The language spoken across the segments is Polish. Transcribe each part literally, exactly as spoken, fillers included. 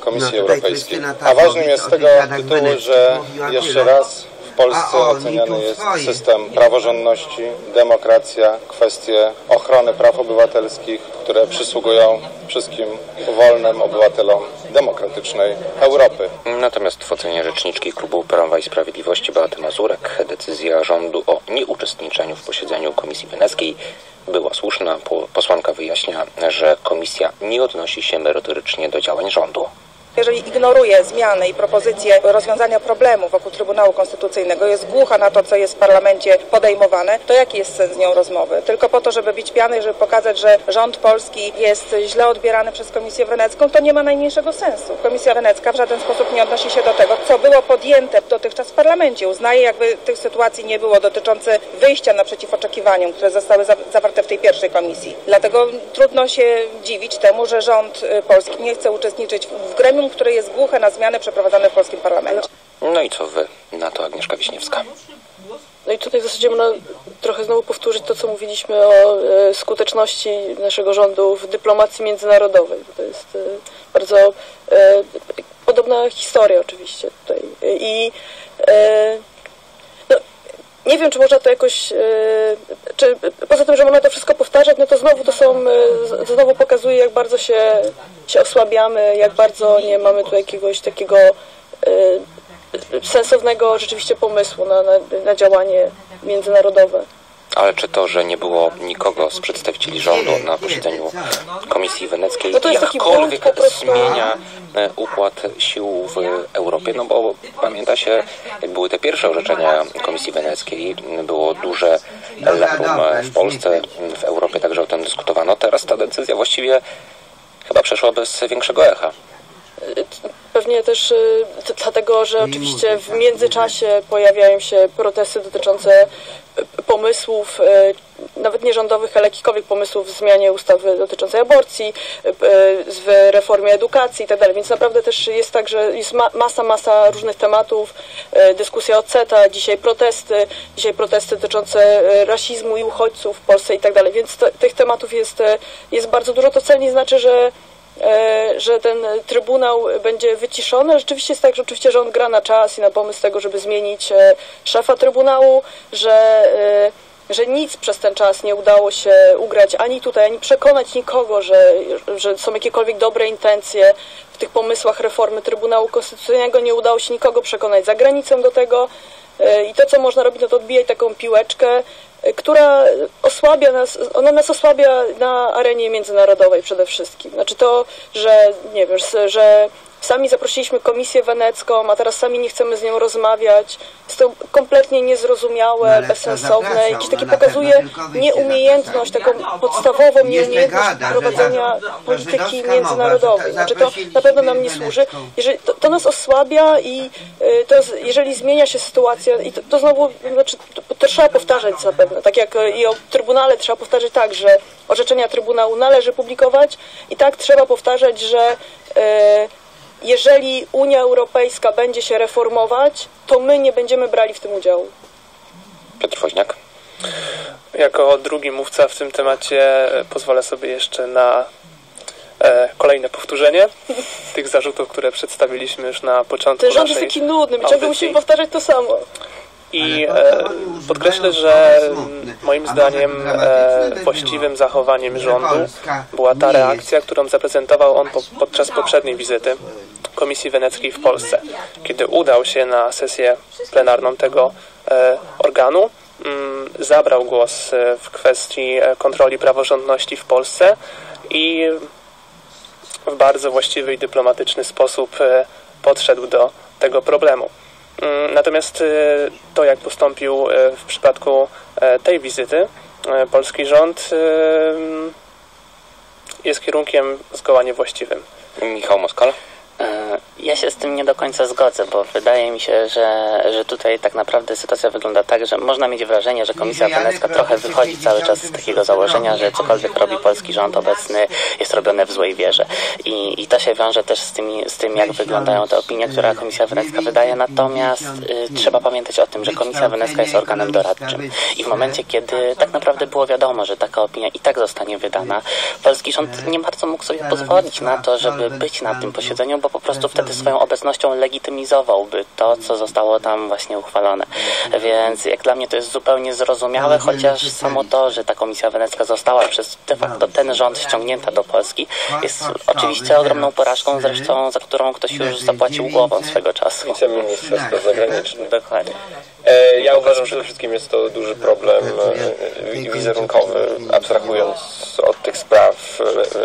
Komisji Europejskiej. A ważnym jest z tego tytułu, że jeszcze raz w Polsce oceniany jest system praworządności, demokracja, kwestie ochrony praw obywatelskich, które przysługują wszystkim wolnym obywatelom demokratycznej Europy. Natomiast w ocenie rzeczniczki Klubu Prawa i Sprawiedliwości Beaty Mazurek decyzja rządu o nieuczestniczeniu w posiedzeniu Komisji Weneckiej była słuszna. Posłanka wyjaśnia, że komisja nie odnosi się merytorycznie do działań rządu. Jeżeli ignoruje zmiany i propozycje rozwiązania problemu wokół Trybunału Konstytucyjnego, jest głucha na to, co jest w parlamencie podejmowane, to jaki jest sens z nią rozmowy? Tylko po to, żeby bić piany, żeby pokazać, że rząd polski jest źle odbierany przez Komisję Wenecką, to nie ma najmniejszego sensu. Komisja Wenecka w żaden sposób nie odnosi się do tego, co było podjęte dotychczas w parlamencie. Uznaje, jakby tych sytuacji nie było, dotyczące wyjścia naprzeciw oczekiwaniom, które zostały zawarte w tej pierwszej komisji. Dlatego trudno się dziwić temu, że rząd polski nie chce uczestniczyć w gremium, które jest głuche na zmiany przeprowadzone w polskim parlamencie. No i co wy na to, Agnieszka Wiśniewska? No i tutaj w zasadzie można trochę znowu powtórzyć to, co mówiliśmy o e, skuteczności naszego rządu w dyplomacji międzynarodowej. To jest e, bardzo e, podobna historia oczywiście tutaj. I e, no, nie wiem, czy można to jakoś, e, czy poza tym, że można to wszystko powtarzać, no to znowu to są, e, znowu pokazuje, jak bardzo się, się osłabiamy, jak bardzo nie mamy tu jakiegoś takiego e, sensownego rzeczywiście pomysłu na, na, na działanie międzynarodowe. Ale czy to, że nie było nikogo z przedstawicieli rządu na posiedzeniu Komisji Weneckiej, no to jest jakkolwiek taki błąd, zmienia układ sił w Europie? No bo pamięta się, jak były te pierwsze orzeczenia Komisji Weneckiej, było duże larum w Polsce, w Europie także o tym dyskutowano. Teraz ta decyzja właściwie chyba przeszła bez większego echa. Pewnie też y, dlatego, że oczywiście w międzyczasie pojawiają się protesty dotyczące pomysłów, y, nawet nierządowych, ale jakichkolwiek pomysłów w zmianie ustawy dotyczącej aborcji, y, w reformie edukacji i tak dalej. Więc naprawdę też jest tak, że jest ma masa, masa różnych tematów, y, dyskusja o CETA, dzisiaj protesty, dzisiaj protesty dotyczące rasizmu i uchodźców w Polsce i tak dalej. Więc to, tych tematów jest, jest bardzo dużo. To wcale nie znaczy, że że ten Trybunał będzie wyciszony. Rzeczywiście jest tak, że oczywiście rząd gra na czas i na pomysł tego, żeby zmienić szefa Trybunału, że, że nic przez ten czas nie udało się ugrać ani tutaj, ani przekonać nikogo, że, że są jakiekolwiek dobre intencje w tych pomysłach reformy Trybunału Konstytucyjnego. Nie udało się nikogo przekonać za granicą do tego. I to, co można robić, no to odbijać taką piłeczkę, która osłabia nas, ona nas osłabia na arenie międzynarodowej przede wszystkim. Znaczy to, że nie wiem, że sami zaprosiliśmy Komisję Wenecką, a teraz sami nie chcemy z nią rozmawiać. Jest to kompletnie niezrozumiałe, no, bezsensowne. Jakieś takie pokazuje nieumiejętność, taką podstawową nieumiejętność prowadzenia polityki międzynarodowej. Znaczy to na pewno nam nie służy. Jeżeli, to, to nas osłabia i to, jeżeli zmienia się sytuacja, i to, to znowu, znaczy, to, to trzeba powtarzać zapewne. Tak jak i o Trybunale trzeba powtarzać tak, że orzeczenia Trybunału należy publikować i tak trzeba powtarzać, że e, jeżeli Unia Europejska będzie się reformować, to my nie będziemy brali w tym udziału. Piotr Woźniak. Jako drugi mówca w tym temacie pozwolę sobie jeszcze na e, kolejne powtórzenie tych zarzutów, które przedstawiliśmy już na początku. Ten rząd jest taki nudny, my ciągle musimy powtarzać to samo. I e, podkreślę, że moim zdaniem e, właściwym zachowaniem rządu była ta reakcja, którą zaprezentował on po, podczas poprzedniej wizyty Komisji Weneckiej w Polsce, kiedy udał się na sesję plenarną tego e, organu, m, zabrał głos w kwestii kontroli praworządności w Polsce i w bardzo właściwy i dyplomatyczny sposób e, podszedł do tego problemu. Natomiast to, jak postąpił w przypadku tej wizyty, polski rząd jest kierunkiem zgoła niewłaściwym. Michał Moskal. Ja się z tym nie do końca zgodzę, bo wydaje mi się, że, że tutaj tak naprawdę sytuacja wygląda tak, że można mieć wrażenie, że Komisja Wenecka trochę wychodzi cały czas z takiego założenia, że cokolwiek robi polski rząd obecny jest robione w złej wierze. I, i to się wiąże też z, tymi, z tym, jak wyglądają te opinie, które Komisja Wenecka wydaje. Natomiast y, trzeba pamiętać o tym, że Komisja Wenecka jest organem doradczym. I w momencie, kiedy tak naprawdę było wiadomo, że taka opinia i tak zostanie wydana, polski rząd nie bardzo mógł sobie pozwolić na to, żeby być na tym posiedzeniu, bo po prostu wtedy swoją obecnością legitymizowałby to, co zostało tam właśnie uchwalone. Więc jak dla mnie to jest zupełnie zrozumiałe, chociaż samo to, że ta Komisja Wenecka została przez de facto ten rząd ściągnięta do Polski, jest oczywiście ogromną porażką, zresztą za którą ktoś już zapłacił głową swego czasu. Wiceminister spraw zagranicznych. Dokładnie. Ja uważam, że przede wszystkim jest to duży problem wizerunkowy, abstrahując od tych spraw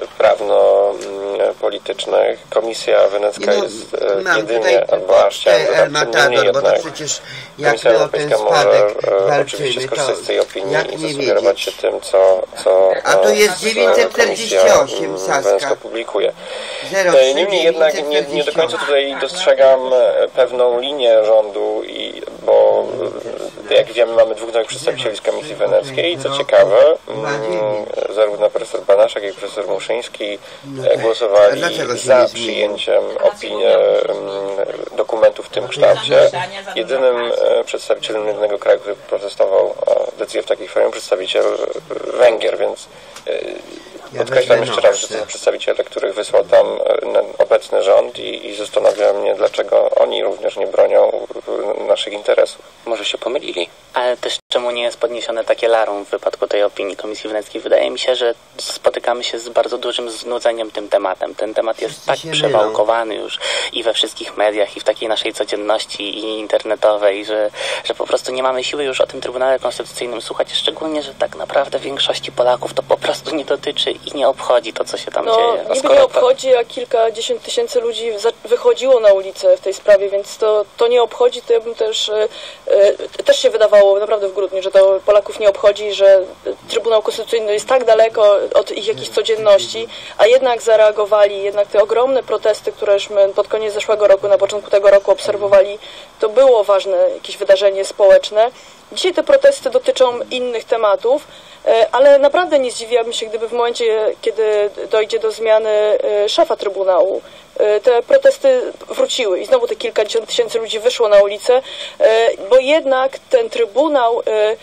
prawno-politycznych. Komisja Wenecka jest jedynie, albo aż chciałem dodać, niemniej jednak Komisja Europejska może oczywiście skorzystać z tej opinii i zasugerować się tym, co, co Komisja Wenecka publikuje. Niemniej jednak nie, nie do końca tutaj dostrzegam pewną linię rządu, i, bo jak wiemy, mamy dwóch nowych przedstawicieli z Komisji Weneckiej i co ciekawe, zarówno profesor Banaszak, jak i profesor Muszyński głosowali za przyjęciem opinii dokumentu w tym kształcie. Jedynym przedstawicielem jednego kraju, który protestował decyzję w takiej formie, przedstawiciel Węgier, więc podkreślam jeszcze raz, że to są przedstawiciele, których wysłał tam obecny rząd i, i zastanawia mnie, dlaczego oni również nie bronią naszych interesów. Może się pomylili. Ale też czemu nie jest podniesione takie larum w wypadku tej opinii Komisji Weneckiej? Wydaje mi się, że spotykamy się z bardzo dużym znudzeniem tym tematem. Ten temat jest tak przewałkowany już i we wszystkich mediach, i w takiej naszej codzienności i internetowej, że, że po prostu nie mamy siły już o tym Trybunale Konstytucyjnym słuchać, szczególnie, że tak naprawdę większości Polaków to po prostu nie dotyczy i nie obchodzi to, co się tam no, dzieje. No niby nie obchodzi, a kilkadziesiąt tysięcy ludzi wychodziło na ulicę w tej sprawie, więc to, to nie obchodzi, to ja bym też, e, też się wydawało naprawdę w grudniu, że to Polaków nie obchodzi, że Trybunał Konstytucyjny jest tak daleko od ich jakichś codzienności, a jednak zareagowali, jednak te ogromne protesty, któreśmy pod koniec zeszłego roku, na początku tego roku obserwowali, to było ważne jakieś wydarzenie społeczne. Dzisiaj te protesty dotyczą innych tematów, ale naprawdę nie zdziwiłabym się, gdyby w momencie, kiedy dojdzie do zmiany szefa Trybunału, te protesty wróciły i znowu te kilkadziesiąt tysięcy ludzi wyszło na ulicę, bo jednak ten Trybunał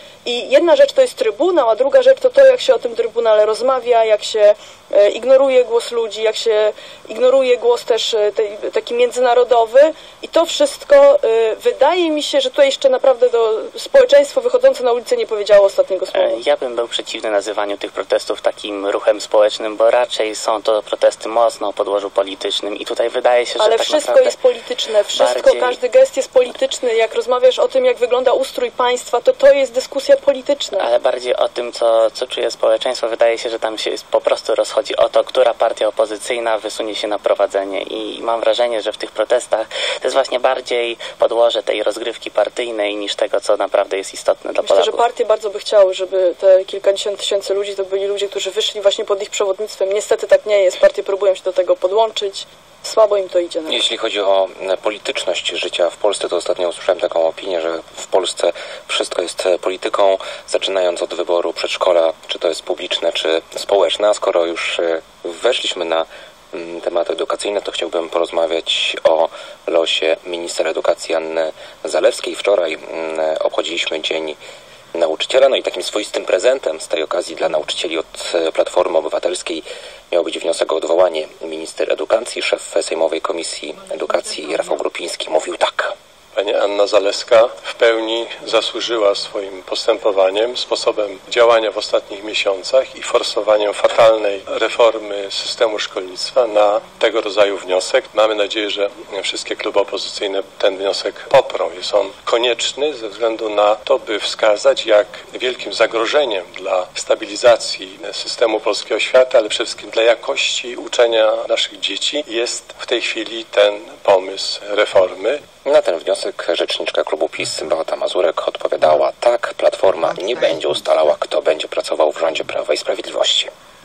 i jedna rzecz to jest Trybunał, a druga rzecz to to, jak się o tym Trybunale rozmawia, jak się ignoruje głos ludzi, jak się ignoruje głos też tej, taki międzynarodowy i to wszystko wydaje mi się, że tutaj jeszcze naprawdę to społeczeństwo wychodzące na ulicę nie powiedziało ostatniego słowa. Ja bym był przeciwny nazywaniu tych protestów takim ruchem społecznym, bo raczej są to protesty mocno o podłożu politycznym i tutaj wydaje się, że ale tak wszystko jest polityczne, wszystko, bardziej... każdy gest jest polityczny. Jak rozmawiasz o tym, jak wygląda ustrój państwa, to to jest dyskusja polityczna. Ale bardziej o tym, co, co czuje społeczeństwo, wydaje się, że tam się po prostu rozchodzi o to, która partia opozycyjna wysunie się na prowadzenie i mam wrażenie, że w tych protestach to jest właśnie bardziej podłoże tej rozgrywki partyjnej niż tego, co naprawdę jest istotne dla Myślę, Polaków. że partie bardzo by chciały, żeby te kilkadziesiąt tysięcy ludzi to byli ludzie, którzy wyszli właśnie pod ich przewodnictwem. Niestety tak nie jest. Partie próbują się do tego podłączyć. Słabo im to idzie. Nawet. Jeśli chodzi o polityczność życia w Polsce, to ostatnio usłyszałem taką opinię, że w Polsce wszystko jest polityką, zaczynając od wyboru przedszkola, czy to jest publiczne, czy społeczne. A skoro już weszliśmy na tematy edukacyjne, to chciałbym porozmawiać o losie minister edukacji Anny Zalewskiej. Wczoraj obchodziliśmy Dzień Nauczyciela, no i takim swoistym prezentem z tej okazji dla nauczycieli od Platformy Obywatelskiej miał być wniosek o odwołanie minister edukacji. Szef Sejmowej Komisji Edukacji Rafał Grupiński mówił tak. Pani Anna Zalewska w pełni zasłużyła swoim postępowaniem, sposobem działania w ostatnich miesiącach i forsowaniem fatalnej reformy systemu szkolnictwa na tego rodzaju wniosek. Mamy nadzieję, że wszystkie kluby opozycyjne ten wniosek poprą. Jest on konieczny ze względu na to, by wskazać, jak wielkim zagrożeniem dla stabilizacji systemu polskiej oświaty, ale przede wszystkim dla jakości uczenia naszych dzieci jest w tej chwili ten pomysł reformy. Na ten wniosek rzeczniczka klubu PiS Beata Mazurek odpowiadała tak, Platforma nie będzie ustalała, kto będzie pracował w rządzie Prawa i Sprawiedliwości.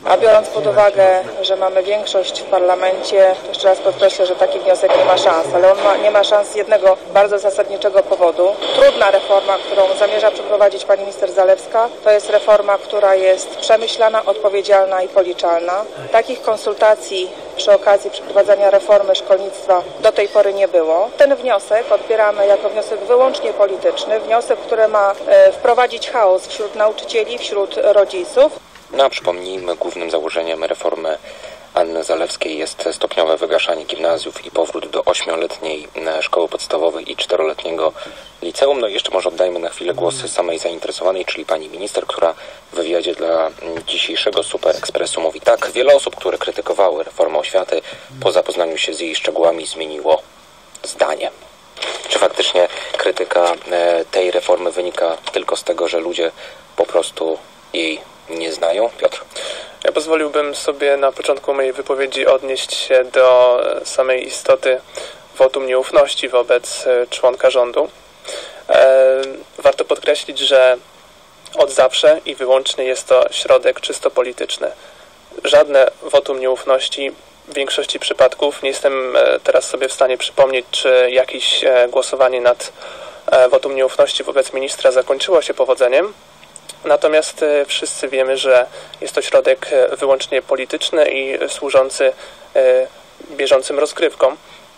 A biorąc pod uwagę, że mamy większość w parlamencie, to jeszcze raz podkreślę, że taki wniosek nie ma szans, ale on ma, nie ma szans z jednego bardzo zasadniczego powodu. Trudna reforma, którą zamierza przeprowadzić pani minister Zalewska, to jest reforma, która jest przemyślana, odpowiedzialna i policzalna. Takich konsultacji przy okazji przeprowadzania reformy szkolnictwa do tej pory nie było. Ten wniosek odbieramy jako wniosek wyłącznie polityczny, wniosek, który ma e, wprowadzić chaos wśród nauczycieli, wśród rodziców. No a przypomnijmy, głównym założeniem reformy Anny Zalewskiej jest stopniowe wygaszanie gimnazjów i powrót do ośmioletniej szkoły podstawowej i czteroletniego liceum. No i jeszcze może oddajmy na chwilę głos samej zainteresowanej, czyli pani minister, która w wywiadzie dla dzisiejszego Super Expressu mówi tak: wiele osób, które krytykowały reformę oświaty, po zapoznaniu się z jej szczegółami zmieniło zdanie. Czy faktycznie krytyka tej reformy wynika tylko z tego, że ludzie po prostu jej nie znają? Piotr? Ja pozwoliłbym sobie na początku mojej wypowiedzi odnieść się do samej istoty wotum nieufności wobec członka rządu. Warto podkreślić, że od zawsze i wyłącznie jest to środek czysto polityczny. Żadne wotum nieufności w większości przypadków, nie jestem teraz sobie w stanie przypomnieć, czy jakieś głosowanie nad wotum nieufności wobec ministra zakończyło się powodzeniem. Natomiast wszyscy wiemy, że jest to środek wyłącznie polityczny i służący bieżącym rozgrywkom.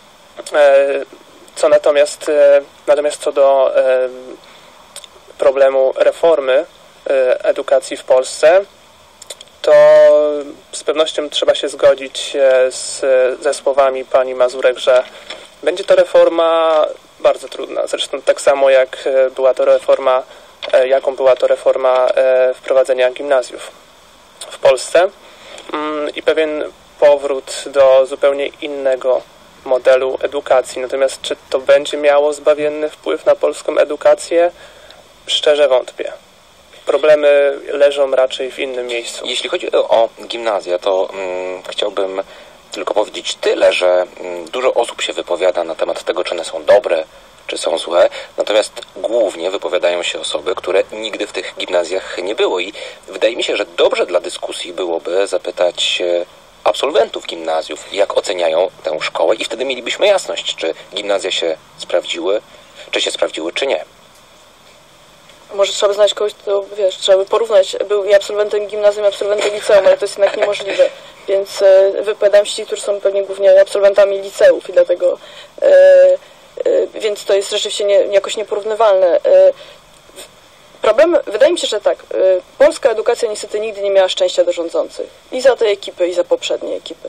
Co natomiast, natomiast co do problemu reformy edukacji w Polsce, to z pewnością trzeba się zgodzić z, ze słowami pani Mazurek, że będzie to reforma bardzo trudna. Zresztą tak samo jak była to reforma jaką była to reforma wprowadzenia gimnazjów w Polsce i pewien powrót do zupełnie innego modelu edukacji. Natomiast czy to będzie miało zbawienny wpływ na polską edukację? Szczerze wątpię. Problemy leżą raczej w innym miejscu. Jeśli chodzi o gimnazja, to mm, chciałbym tylko powiedzieć tyle, że mm, dużo osób się wypowiada na temat tego, czy one są dobre, czy są złe, natomiast głównie wypowiadają się osoby, które nigdy w tych gimnazjach nie było i wydaje mi się, że dobrze dla dyskusji byłoby zapytać absolwentów gimnazjów, jak oceniają tę szkołę i wtedy mielibyśmy jasność, czy gimnazja się sprawdziły, czy się sprawdziły, czy nie. Może trzeba by znaleźć kogoś, kto, wiesz, trzeba by porównać, był i absolwentem gimnazjum, i absolwentem liceum, ale to jest jednak niemożliwe, więc e, wypowiadają się ci, którzy są pewnie głównie absolwentami liceów i dlatego e, więc to jest rzeczywiście nie, jakoś nieporównywalne. Problem, wydaje mi się, że tak, polska edukacja niestety nigdy nie miała szczęścia do rządzących. I za tej ekipy, i za poprzedniej ekipy.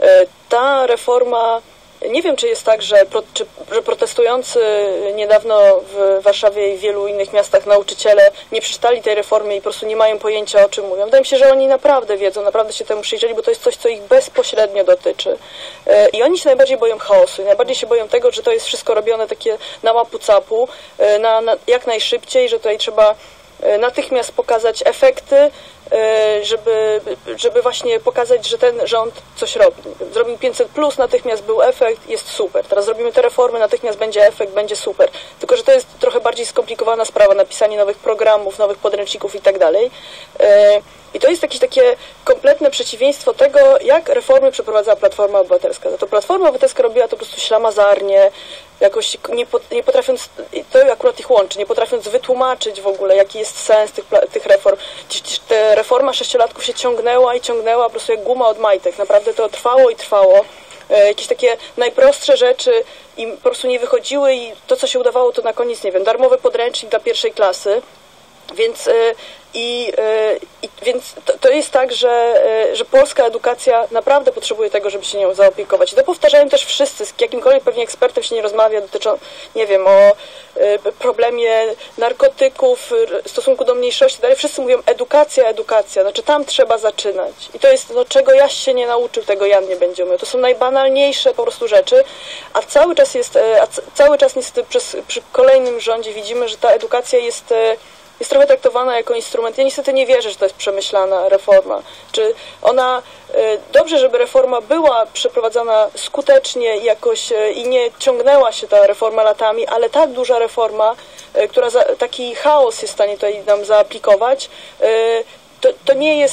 Ta reforma, nie wiem, czy jest tak, że, pro, czy, że protestujący niedawno w Warszawie i w wielu innych miastach nauczyciele nie przeczytali tej reformy i po prostu nie mają pojęcia, o czym mówią. Wydaje mi się, że oni naprawdę wiedzą, naprawdę się temu przyjrzeli, bo to jest coś, co ich bezpośrednio dotyczy. I oni się najbardziej boją chaosu i najbardziej się boją tego, że to jest wszystko robione takie na łapu-capu, na, na, jak najszybciej, że tutaj trzeba natychmiast pokazać efekty, żeby, żeby właśnie pokazać, że ten rząd coś robi. Zrobił pięćset plus, natychmiast był efekt, jest super. Teraz zrobimy te reformy, natychmiast będzie efekt, będzie super. Tylko że to jest trochę bardziej skomplikowana sprawa, napisanie nowych programów, nowych podręczników i tak dalej. I to jest jakieś takie kompletne przeciwieństwo tego, jak reformy przeprowadzała Platforma Obywatelska. No to Platforma Obywatelska robiła to po prostu ślamazarnie, jakoś nie, nie potrafiąc, to akurat ich łączy, nie potrafiąc wytłumaczyć w ogóle, jaki jest sens tych, tych reform. Te reforma sześciolatków się ciągnęła i ciągnęła po prostu jak guma od majtek. Naprawdę to trwało i trwało. E, jakieś takie najprostsze rzeczy im po prostu nie wychodziły i to, co się udawało, to na koniec, nie wiem, darmowy podręcznik dla pierwszej klasy. Więc, e, i, e, i, więc to, to jest tak, że, e, że polska edukacja naprawdę potrzebuje tego, żeby się nią zaopiekować. I to powtarzają też wszyscy, z jakimkolwiek pewnie ekspertem się nie rozmawia, dotyczą, nie wiem, o e, problemie narkotyków, w stosunku do mniejszości, dalej wszyscy mówią edukacja, edukacja, znaczy tam trzeba zaczynać. I to jest, no czego Jaś się nie nauczył, tego Jan nie będzie umiał. To są najbanalniejsze po prostu rzeczy, a cały czas jest, a cały czas niestety przez, przy kolejnym rządzie widzimy, że ta edukacja jest jest trochę traktowana jako instrument. Ja niestety nie wierzę, że to jest przemyślana reforma. Czy ona, dobrze, żeby reforma była przeprowadzana skutecznie jakoś i nie ciągnęła się ta reforma latami, ale tak duża reforma, która za, taki chaos jest w stanie tutaj nam zaaplikować, to, to nie jest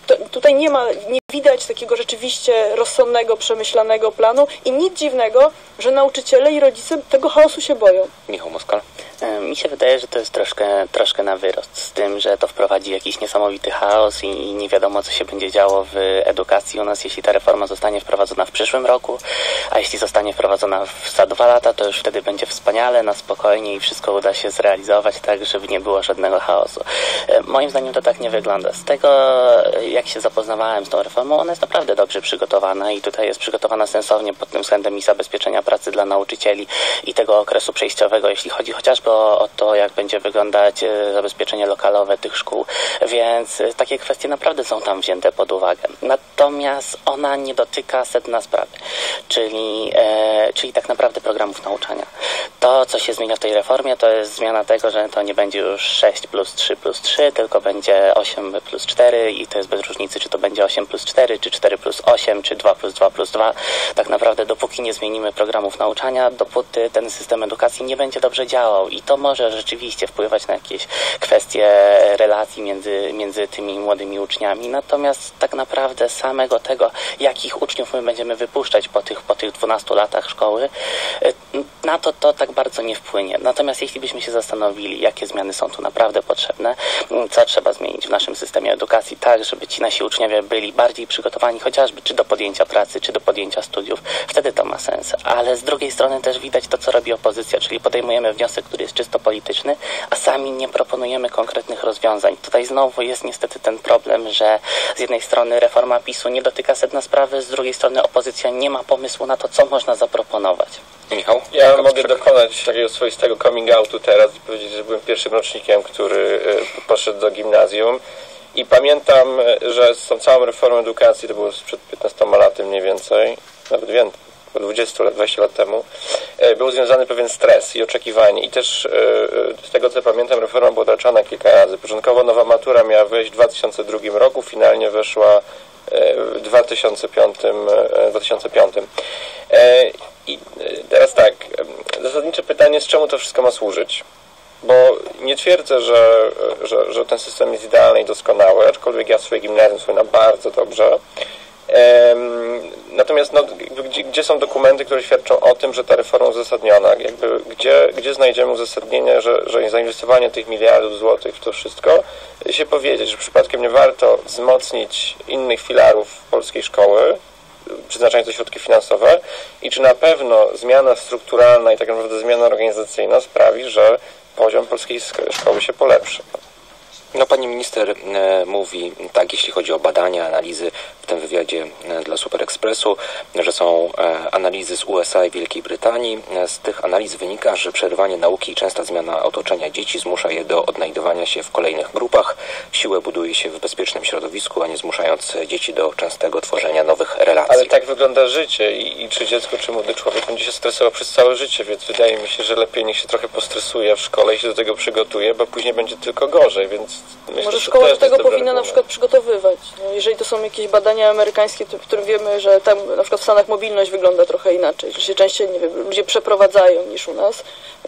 to, tutaj nie ma, nie widać takiego rzeczywiście rozsądnego, przemyślanego planu i nic dziwnego, że nauczyciele i rodzice tego chaosu się boją. Michał Moskal. Mi się wydaje, że to jest troszkę, troszkę na wyrost z tym, że to wprowadzi jakiś niesamowity chaos i, i nie wiadomo, co się będzie działo w edukacji u nas, jeśli ta reforma zostanie wprowadzona w przyszłym roku, a jeśli zostanie wprowadzona w, za dwa lata, to już wtedy będzie wspaniale, na spokojnie i wszystko uda się zrealizować tak, żeby nie było żadnego chaosu. Moim zdaniem to tak nie wygląda. Z tego, jak się zapoznawałem z tą reformą, ona jest naprawdę dobrze przygotowana i tutaj jest przygotowana sensownie pod tym względem i zabezpieczenia pracy dla nauczycieli i tego okresu przejściowego, jeśli chodzi chociażby o, o to, jak będzie wyglądać e, zabezpieczenie lokalowe tych szkół, więc e, takie kwestie naprawdę są tam wzięte pod uwagę. Natomiast ona nie dotyka sedna sprawy, czyli, e, czyli tak naprawdę programów nauczania. To, co się zmienia w tej reformie, to jest zmiana tego, że to nie będzie już sześć plus trzy plus trzy, tylko będzie osiem plus cztery i to jest bez różnicy, czy to będzie osiem plus cztery, czy cztery plus osiem, czy dwa plus dwa plus dwa. Tak naprawdę dopóki nie zmienimy programów nauczania, dopóty ten system edukacji nie będzie dobrze działał i to może rzeczywiście wpływać na jakieś kwestie relacji między, między tymi młodymi uczniami. Natomiast tak naprawdę samego tego, jakich uczniów my będziemy wypuszczać po tych, po tych dwunastu latach szkoły, na to to tak bardzo nie wpłynie. Natomiast jeśli byśmy się zastanowili, jakie zmiany są tu naprawdę potrzebne, co trzeba zmienić w naszym systemie edukacji, tak, żeby ci nasi uczniowie byli bardziej przygotowani chociażby czy do podjęcia pracy, czy do podjęcia studiów, wtedy to ma sens. Ale z drugiej strony też widać to, co robi opozycja, czyli podejmujemy wniosek, który jest czysto polityczny, a sami nie proponujemy konkretnych rozwiązań. Tutaj znowu jest niestety ten problem, że z jednej strony reforma PiSu nie dotyka sedna sprawy, z drugiej strony opozycja nie ma pomysłu na to, co można zaproponować. Michał? Ja mogę dokonać takiego swoistego coming outu teraz i powiedzieć, że byłem pierwszym rocznikiem, który poszedł do gimnazjum i pamiętam, że z tą całą reformą edukacji, to było sprzed piętnastoma laty mniej więcej, nawet więcej, dwadzieścia lat, dwadzieścia lat temu, był związany pewien stres i oczekiwanie. I też z tego, co pamiętam, reforma była odraczana kilka razy. Początkowo nowa matura miała wejść w dwa tysiące drugim roku, finalnie weszła w dwa tysiące piątym. I teraz tak, zasadnicze pytanie, z czemu to wszystko ma służyć? Bo nie twierdzę, że, że, że ten system jest idealny i doskonały, aczkolwiek ja swoje gimnazjum wspominam bardzo dobrze. Natomiast no, gdzie, gdzie są dokumenty, które świadczą o tym, że ta reforma uzasadniona? Jakby, gdzie, gdzie znajdziemy uzasadnienie, że, że zainwestowanie tych miliardów złotych w to wszystko się powiedzieć, że przypadkiem nie warto wzmocnić innych filarów polskiej szkoły, przeznaczając te środki finansowe i czy na pewno zmiana strukturalna i tak naprawdę zmiana organizacyjna sprawi, że poziom polskiej szkoły się polepszy. No, pani minister e, mówi tak, jeśli chodzi o badania, analizy w tym wywiadzie e, dla Super Expressu, że są e, analizy z U S A i Wielkiej Brytanii. E, z tych analiz wynika, że przerwanie nauki i częsta zmiana otoczenia dzieci zmusza je do odnajdywania się w kolejnych grupach. Siłę buduje się w bezpiecznym środowisku, a nie zmuszając dzieci do częstego tworzenia nowych relacji. Ale tak wygląda życie i, i czy dziecko, czy młody człowiek będzie się stresował przez całe życie, więc wydaje mi się, że lepiej niech się trochę postresuje w szkole i się do tego przygotuje, bo później będzie tylko gorzej, więc myślę, może szkoła do tego powinna na przykład przygotowywać. No, jeżeli to są jakieś badania amerykańskie, w którym wiemy, że tam na przykład w Stanach mobilność wygląda trochę inaczej, że się częściej, nie wiem, ludzie przeprowadzają niż u nas.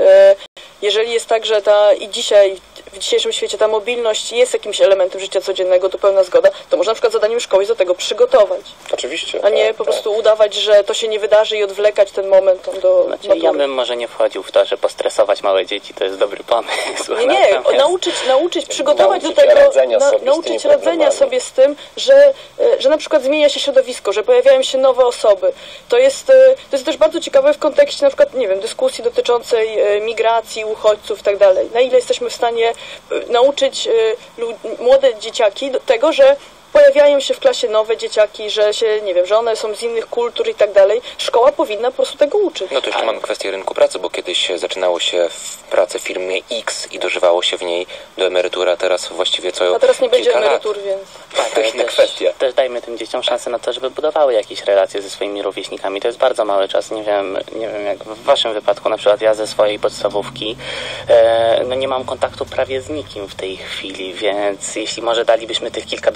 Jeżeli jest tak, że ta i dzisiaj, w dzisiejszym świecie ta mobilność jest jakimś elementem życia codziennego, to pełna zgoda, to można na przykład zadaniem szkoły jest do tego przygotować. Oczywiście. A nie tak, po tak. prostu udawać, że to się nie wydarzy i odwlekać ten moment tam do Znaczy, ja bym może nie wchodził w to, że postresować małe dzieci to jest dobry pomysł. Nie, nie, Natomiast... nauczyć, nauczyć, przygotować nauczyć do tego, radzenia na, sobie nauczyć z tymi radzenia sobie z tym, że, że na przykład zmienia się środowisko, że pojawiają się nowe osoby. To jest, to jest też bardzo ciekawe w kontekście na przykład, nie wiem, dyskusji dotyczącej migracji, uchodźców i tak dalej. Na ile jesteśmy w stanie nauczyć młode dzieciaki do tego, że pojawiają się w klasie nowe dzieciaki, że się, nie wiem, że one są z innych kultur i tak dalej. Szkoła powinna po prostu tego uczyć. No to jeszcze mamy kwestię rynku pracy, bo kiedyś zaczynało się w pracy w firmie X i dożywało się w niej do emerytury, a teraz właściwie co A teraz nie będzie kilka emerytur, lat. więc... Tak, to inna kwestia. Też dajmy tym dzieciom szansę na to, żeby budowały jakieś relacje ze swoimi rówieśnikami. To jest bardzo mały czas. Nie wiem, nie wiem jak w waszym wypadku, na przykład ja ze swojej podstawówki e, no nie mam kontaktu prawie z nikim w tej chwili, więc jeśli może dalibyśmy tych kilka dodatkowych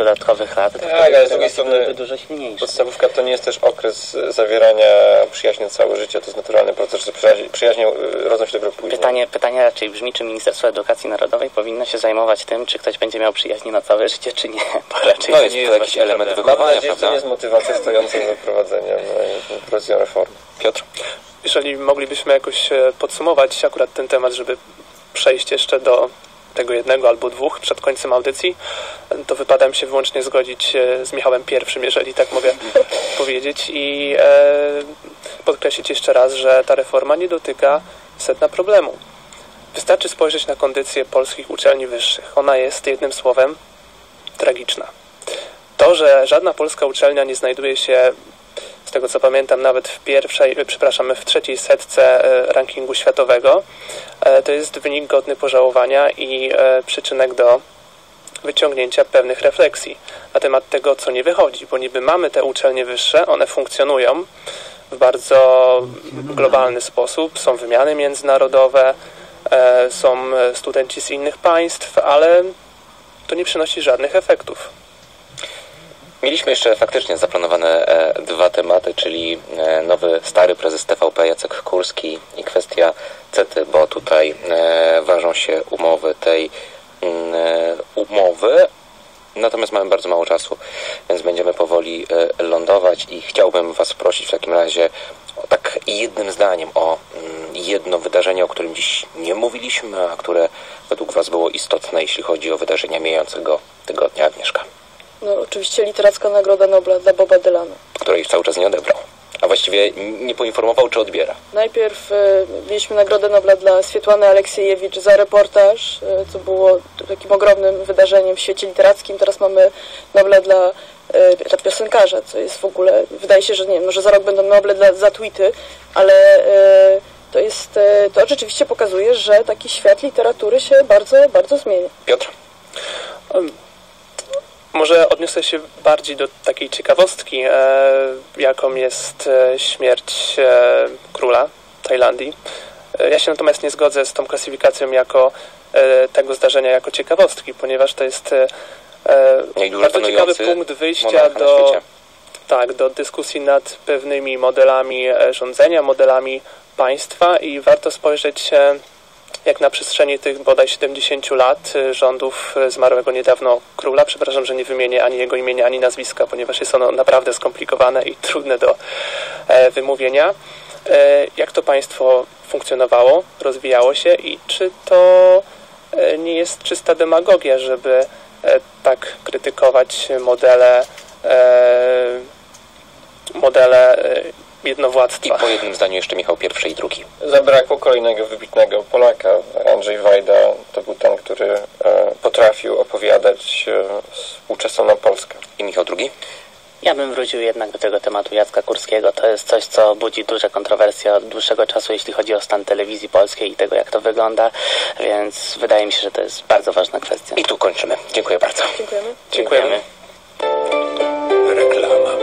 pierwszych lat, to tak, ale z drugiej strony byłyby dużo silniejsze. Podstawówka to nie jest też okres zawierania przyjaźni na całe życie, to jest naturalny proces, że przyjaźnie rodzą się dopiero później. Pytanie, pytanie raczej brzmi, czy Ministerstwo Edukacji Narodowej powinno się zajmować tym, czy ktoś będzie miał przyjaźni na całe życie, czy nie. Bo raczej no jest to jakiś element wychowania, Mam nadzieję, prawda? że to nie jest motywacja stojąca za prowadzeniem procesu reformy. Piotr? Jeżeli moglibyśmy jakoś podsumować akurat ten temat, żeby przejść jeszcze do tego jednego albo dwóch przed końcem audycji, to wypada mi się wyłącznie zgodzić z Michałem Pierwszym, jeżeli tak mogę powiedzieć, i e, podkreślić jeszcze raz, że ta reforma nie dotyka sedna problemu. Wystarczy spojrzeć na kondycję polskich uczelni wyższych. Ona jest jednym słowem tragiczna. To, że żadna polska uczelnia nie znajduje się, z tego co pamiętam, nawet w pierwszej, przepraszam, w trzeciej setce rankingu światowego, to jest wynik godny pożałowania i przyczynek do wyciągnięcia pewnych refleksji na temat tego, co nie wychodzi, bo niby mamy te uczelnie wyższe, one funkcjonują w bardzo globalny sposób, są wymiany międzynarodowe, są studenci z innych państw, ale to nie przynosi żadnych efektów. Mieliśmy jeszcze faktycznie zaplanowane e, dwa tematy, czyli e, nowy, stary prezes T V P Jacek Kurski i kwestia CETY, bo tutaj e, ważą się umowy tej e, umowy, natomiast mamy bardzo mało czasu, więc będziemy powoli e, lądować i chciałbym Was prosić w takim razie o tak jednym zdaniem o mm, jedno wydarzenie, o którym dziś nie mówiliśmy, a które według Was było istotne, jeśli chodzi o wydarzenia mijającego tygodnia. Agnieszka. No oczywiście literacka Nagroda Nobla dla Boba Dylana. Której cały czas nie odebrał. A właściwie nie poinformował, czy odbiera. Najpierw y, mieliśmy Nagrodę Nobla dla Swietłany Aleksiejewicz za reportaż, y, co było takim ogromnym wydarzeniem w świecie literackim. Teraz mamy Nobla dla, y, dla piosenkarza, co jest w ogóle, wydaje się, że nie wiem, może za rok będą Noble dla, za tweety, ale y, to jest, y, to rzeczywiście pokazuje, że taki świat literatury się bardzo, bardzo zmienia. Piotr? Um. Może odniosę się bardziej do takiej ciekawostki, e, jaką jest e, śmierć e, króla Tajlandii. E, ja się natomiast nie zgodzę z tą klasyfikacją jako e, tego zdarzenia jako ciekawostki, ponieważ to jest e, bardzo ciekawy punkt wyjścia do, tak, do dyskusji nad pewnymi modelami rządzenia, modelami państwa i warto spojrzeć e, jak na przestrzeni tych bodaj siedemdziesięciu lat rządów zmarłego niedawno króla, przepraszam, że nie wymienię ani jego imienia, ani nazwiska, ponieważ jest ono naprawdę skomplikowane i trudne do e, wymówienia. E, jak to państwo funkcjonowało, rozwijało się i czy to e, nie jest czysta demagogia, żeby e, tak krytykować modele e, modele e, jednowładztwa. I po jednym zdaniu jeszcze Michał Pierwszy i drugi. Zabrakło kolejnego wybitnego Polaka. Andrzej Wajda to był ten, który e, potrafił opowiadać e, współczesną nam Polskę. I Michał Drugi? Ja bym wrócił jednak do tego tematu Jacka Kurskiego. To jest coś, co budzi duże kontrowersje od dłuższego czasu, jeśli chodzi o stan telewizji polskiej i tego, jak to wygląda, więc wydaje mi się, że to jest bardzo ważna kwestia. I tu kończymy. Dziękuję bardzo. Dziękujemy. Dziękujemy. Reklama.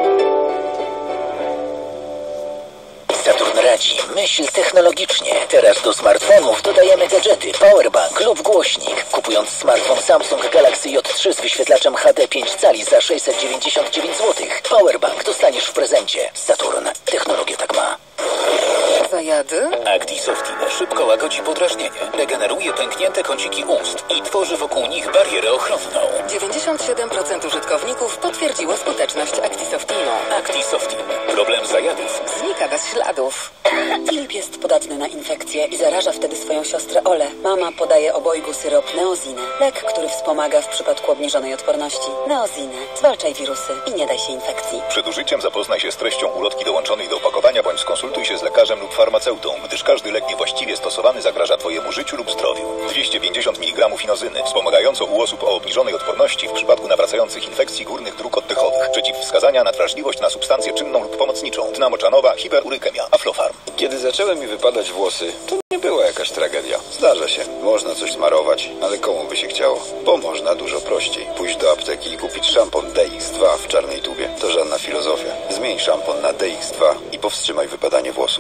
Saturn radzi. Myśl technologicznie. Teraz do smartfonów dodajemy gadżety, powerbank lub głośnik. Kupując smartfon Samsung Galaxy J trzy z wyświetlaczem H D pięć cali za sześćset dziewięćdziesiąt dziewięć złotych, powerbank dostaniesz w prezencie. Saturn. Technologia tak ma. Zajady? Actisoftin szybko łagodzi podrażnienie, regeneruje pęknięte kąciki ust i tworzy wokół nich barierę ochronną. dziewięćdziesiąt siedem procent użytkowników potwierdziło skuteczność Actisoftinu. Actisoftin. Problem zajadów Znika bez śladów. Filip jest podatny na infekcję i zaraża wtedy swoją siostrę Olę. Mama podaje obojgu syrop Neozinę. Lek, który wspomaga w przypadku obniżonej odporności. Neozinę. Zwalczaj wirusy i nie daj się infekcji. Przed użyciem zapoznaj się z treścią ulotki dołączonej do opakowania bądź skonsultuj się z lekarzem lub farmaceutą, gdyż każdy lek niewłaściwie stosowany zagraża Twojemu życiu lub zdrowiu. dwieście pięćdziesiąt miligramów inozyny, wspomagająco u osób o obniżonej odporności w przypadku nawracających infekcji górnych dróg oddechowych. Przeciwwskazania na wrażliwość na substancję czynną lub pomocniczą. Dna moczanowa, hiperurykemia, Aflofarm. Kiedy zaczęły mi wypadać włosy, to nie była jakaś tragedia. Zdarza się. Można coś smarować, ale komu by się chciało? Bo można dużo prościej. Pójść do apteki i kupić szampon D X dwa w czarnej tubie. To żadna filozofia. Zmień szampon na D X dwa i powstrzymaj wypadanie włosów.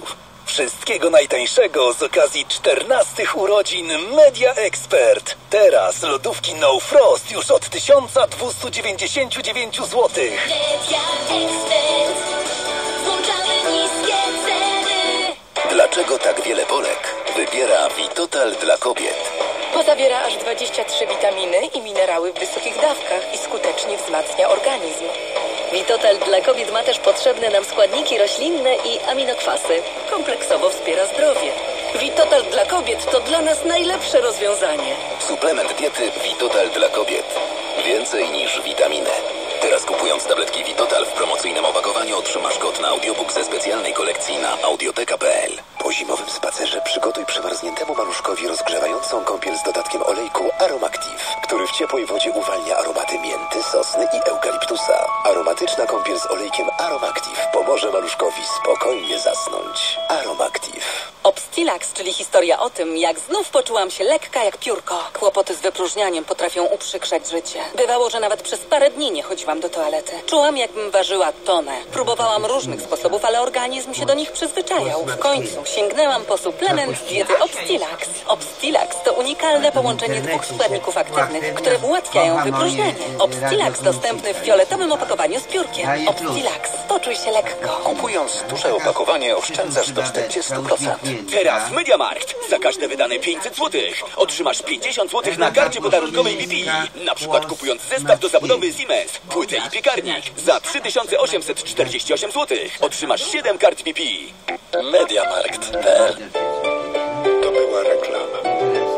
Wszystkiego najtańszego z okazji czternastych urodzin Media Expert. Teraz lodówki No Frost już od tysiąc dwieście dziewięćdziesiąt dziewięć złotych. Media Expert. Włączamy niskie ceny. Dlaczego tak wiele Polek wybiera Vitotal dla kobiet? Bo zawiera aż dwadzieścia trzy witaminy i minerały w wysokich dawkach i skutecznie wzmacnia organizm. Vitotal dla kobiet ma też potrzebne nam składniki roślinne i aminokwasy. Kompleksowo wspiera zdrowie. Vitotal dla kobiet to dla nas najlepsze rozwiązanie. Suplement diety Vitotal dla kobiet. Więcej niż witaminy. Teraz kupując tabletki Vitotal w promocyjnym opakowaniu otrzymasz kod na audiobook ze specjalnej kolekcji na audioteka kropka p l. Po zimowym spacerze przygotuj przemarzniętemu maluszkowi rozgrzewającą kąpiel z dodatkiem olejku Aromactive, który w ciepłej wodzie uwalnia aromaty mięty, sosny i eukaliptusa. Aromatyczna kąpiel z olejkiem Aromactive pomoże maluszkowi spokojnie zasnąć. Aromactive. Obstilax, czyli historia o tym, jak znów poczułam się lekka jak piórko. Kłopoty z wypróżnianiem potrafią uprzykrzać życie. Bywało, że nawet przez parę dni nie chodziłam do toalety. Czułam, jakbym ważyła tonę. Próbowałam różnych sposobów, ale organizm się do nich przyzwyczajał. W końcu sięgnęłam po suplement diety Obstilax. Obstilax to unikalne połączenie dwóch składników aktywnych, które ułatwiają wypróżnianie. Obstilax dostępny w fioletowym opakowaniu z piórkiem. Obstilax. Poczuj się lekko. Kupując duże opakowanie oszczędzasz do czterdzieści procent. Teraz MediaMarkt. Za każde wydane pięćset złotych otrzymasz pięćdziesiąt złotych na karcie podarunkowej B P. Na przykład kupując zestaw do zabudowy Siemens, płytę i piekarnik za trzy tysiące osiemset czterdzieści osiem złotych otrzymasz siedem kart B P. MediaMarkt kropka p l. To była reklama.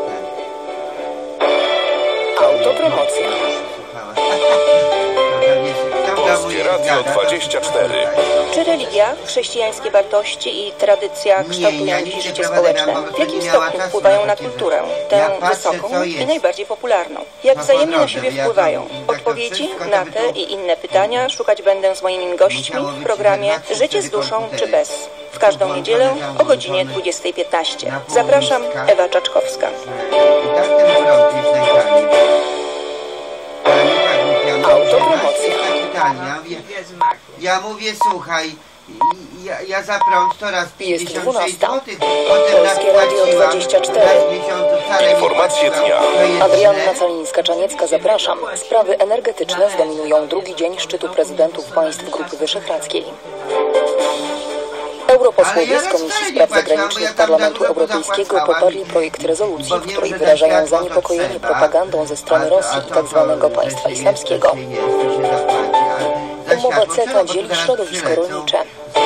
Autopromocja. Polskie Radio dwadzieścia cztery. Czy religia, chrześcijańskie wartości i tradycja kształtują dziś życie społeczne? W jakim stopniu wpływają na kulturę, tę wysoką i najbardziej popularną? Jak wzajemnie na siebie wpływają? Odpowiedzi na te i inne pytania szukać będę z moimi gośćmi w programie Życie z duszą czy bez? W każdą niedzielę o godzinie dwudziestej piętnaście. Zapraszam, Ewa Czaczkowska. Autopromocja. Ja mówię, słuchaj, ja, ja za prąd to raz pięćdziesiąt sześć złotych, Polskie Radio dwadzieścia cztery. Informacje dnia. Adrianna Calińska-Czaniecka, zapraszam. Sprawy energetyczne zdominują drugi dzień szczytu prezydentów państw Grupy Wyszehradzkiej. Europosłowie z Komisji Spraw Zagranicznych Parlamentu Europejskiego poparli projekt rezolucji, w której wyrażają zaniepokojenie propagandą ze strony Rosji i tzw. państwa islamskiego. Umowa CETA dzieli środowisko rolnicze.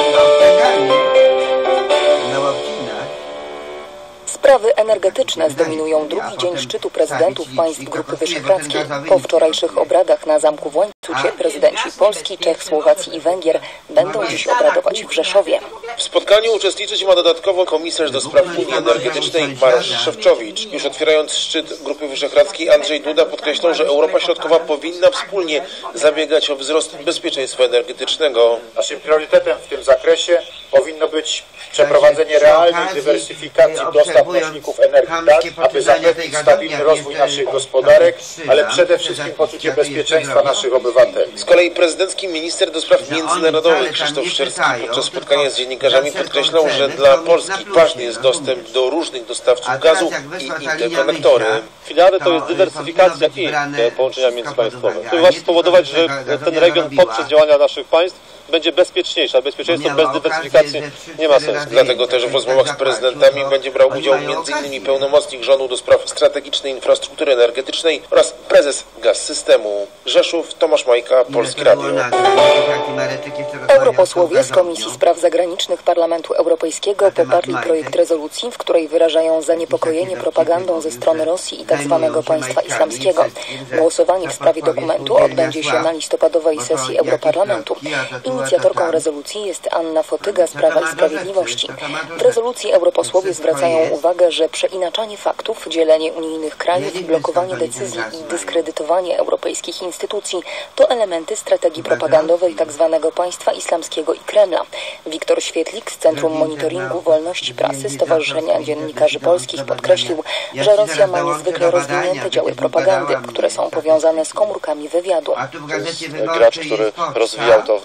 Sprawy energetyczne zdominują drugi dzień szczytu prezydentów państw Grupy Wyszehradzkiej. Po wczorajszych obradach na Zamku w Łańcucie prezydenci Polski, Czech, Słowacji i Węgier będą dziś obradować w Rzeszowie. W spotkaniu uczestniczyć ma dodatkowo komisarz do spraw Unii Energetycznej Marosz Szefczowicz. Już otwierając szczyt Grupy Wyszehradzkiej, Andrzej Duda podkreślał, że Europa Środkowa powinna wspólnie zabiegać o wzrost bezpieczeństwa energetycznego. Naszym priorytetem w tym zakresie powinno być przeprowadzenie realnej dywersyfikacji dostaw nośników energii, tak, aby zapewnić stabilny rozwój naszych gospodarek, ale przede wszystkim poczucie bezpieczeństwa naszych obywateli. Z kolei prezydencki minister do spraw międzynarodowych Krzysztof Szczerski podczas spotkania z dziennikarzami podkreślał, że dla Polski ważny jest dostęp do różnych dostawców gazu i interkonektory. Filarem to jest dywersyfikacja i połączenia międzypaństwowe. To właśnie spowodować, że ten region poprzez działania naszych państw będzie bezpieczniejsza. Bezpieczeństwo bez dywersyfikacji nie ma sensu. Dlatego też w rozmowach z prezydentami będzie brał udział między innymi pełnomocnik rządu do spraw strategicznej infrastruktury energetycznej oraz prezes Gaz-Systemu. Rzeszów, Tomasz Majka, Polskie Radio. Europosłowie z Komisji Spraw Zagranicznych Parlamentu Europejskiego poparli projekt rezolucji, w której wyrażają zaniepokojenie propagandą ze strony Rosji i tzw. państwa islamskiego. Głosowanie w sprawie dokumentu odbędzie się na listopadowej sesji Europarlamentu. Inicjatorką rezolucji jest Anna Fotyga z Prawa i Sprawiedliwości. W rezolucji europosłowie zwracają uwagę, że przeinaczanie faktów, dzielenie unijnych krajów, blokowanie decyzji i dyskredytowanie europejskich instytucji to elementy strategii propagandowej tzw. państwa islamskiego i Kremla. Wiktor Świetlik z Centrum Monitoringu Wolności Prasy Stowarzyszenia Dziennikarzy Polskich podkreślił, że Rosja ma niezwykle rozwinięte działy propagandy, które są powiązane z komórkami wywiadu. To jest gracz, który rozwijał to w największym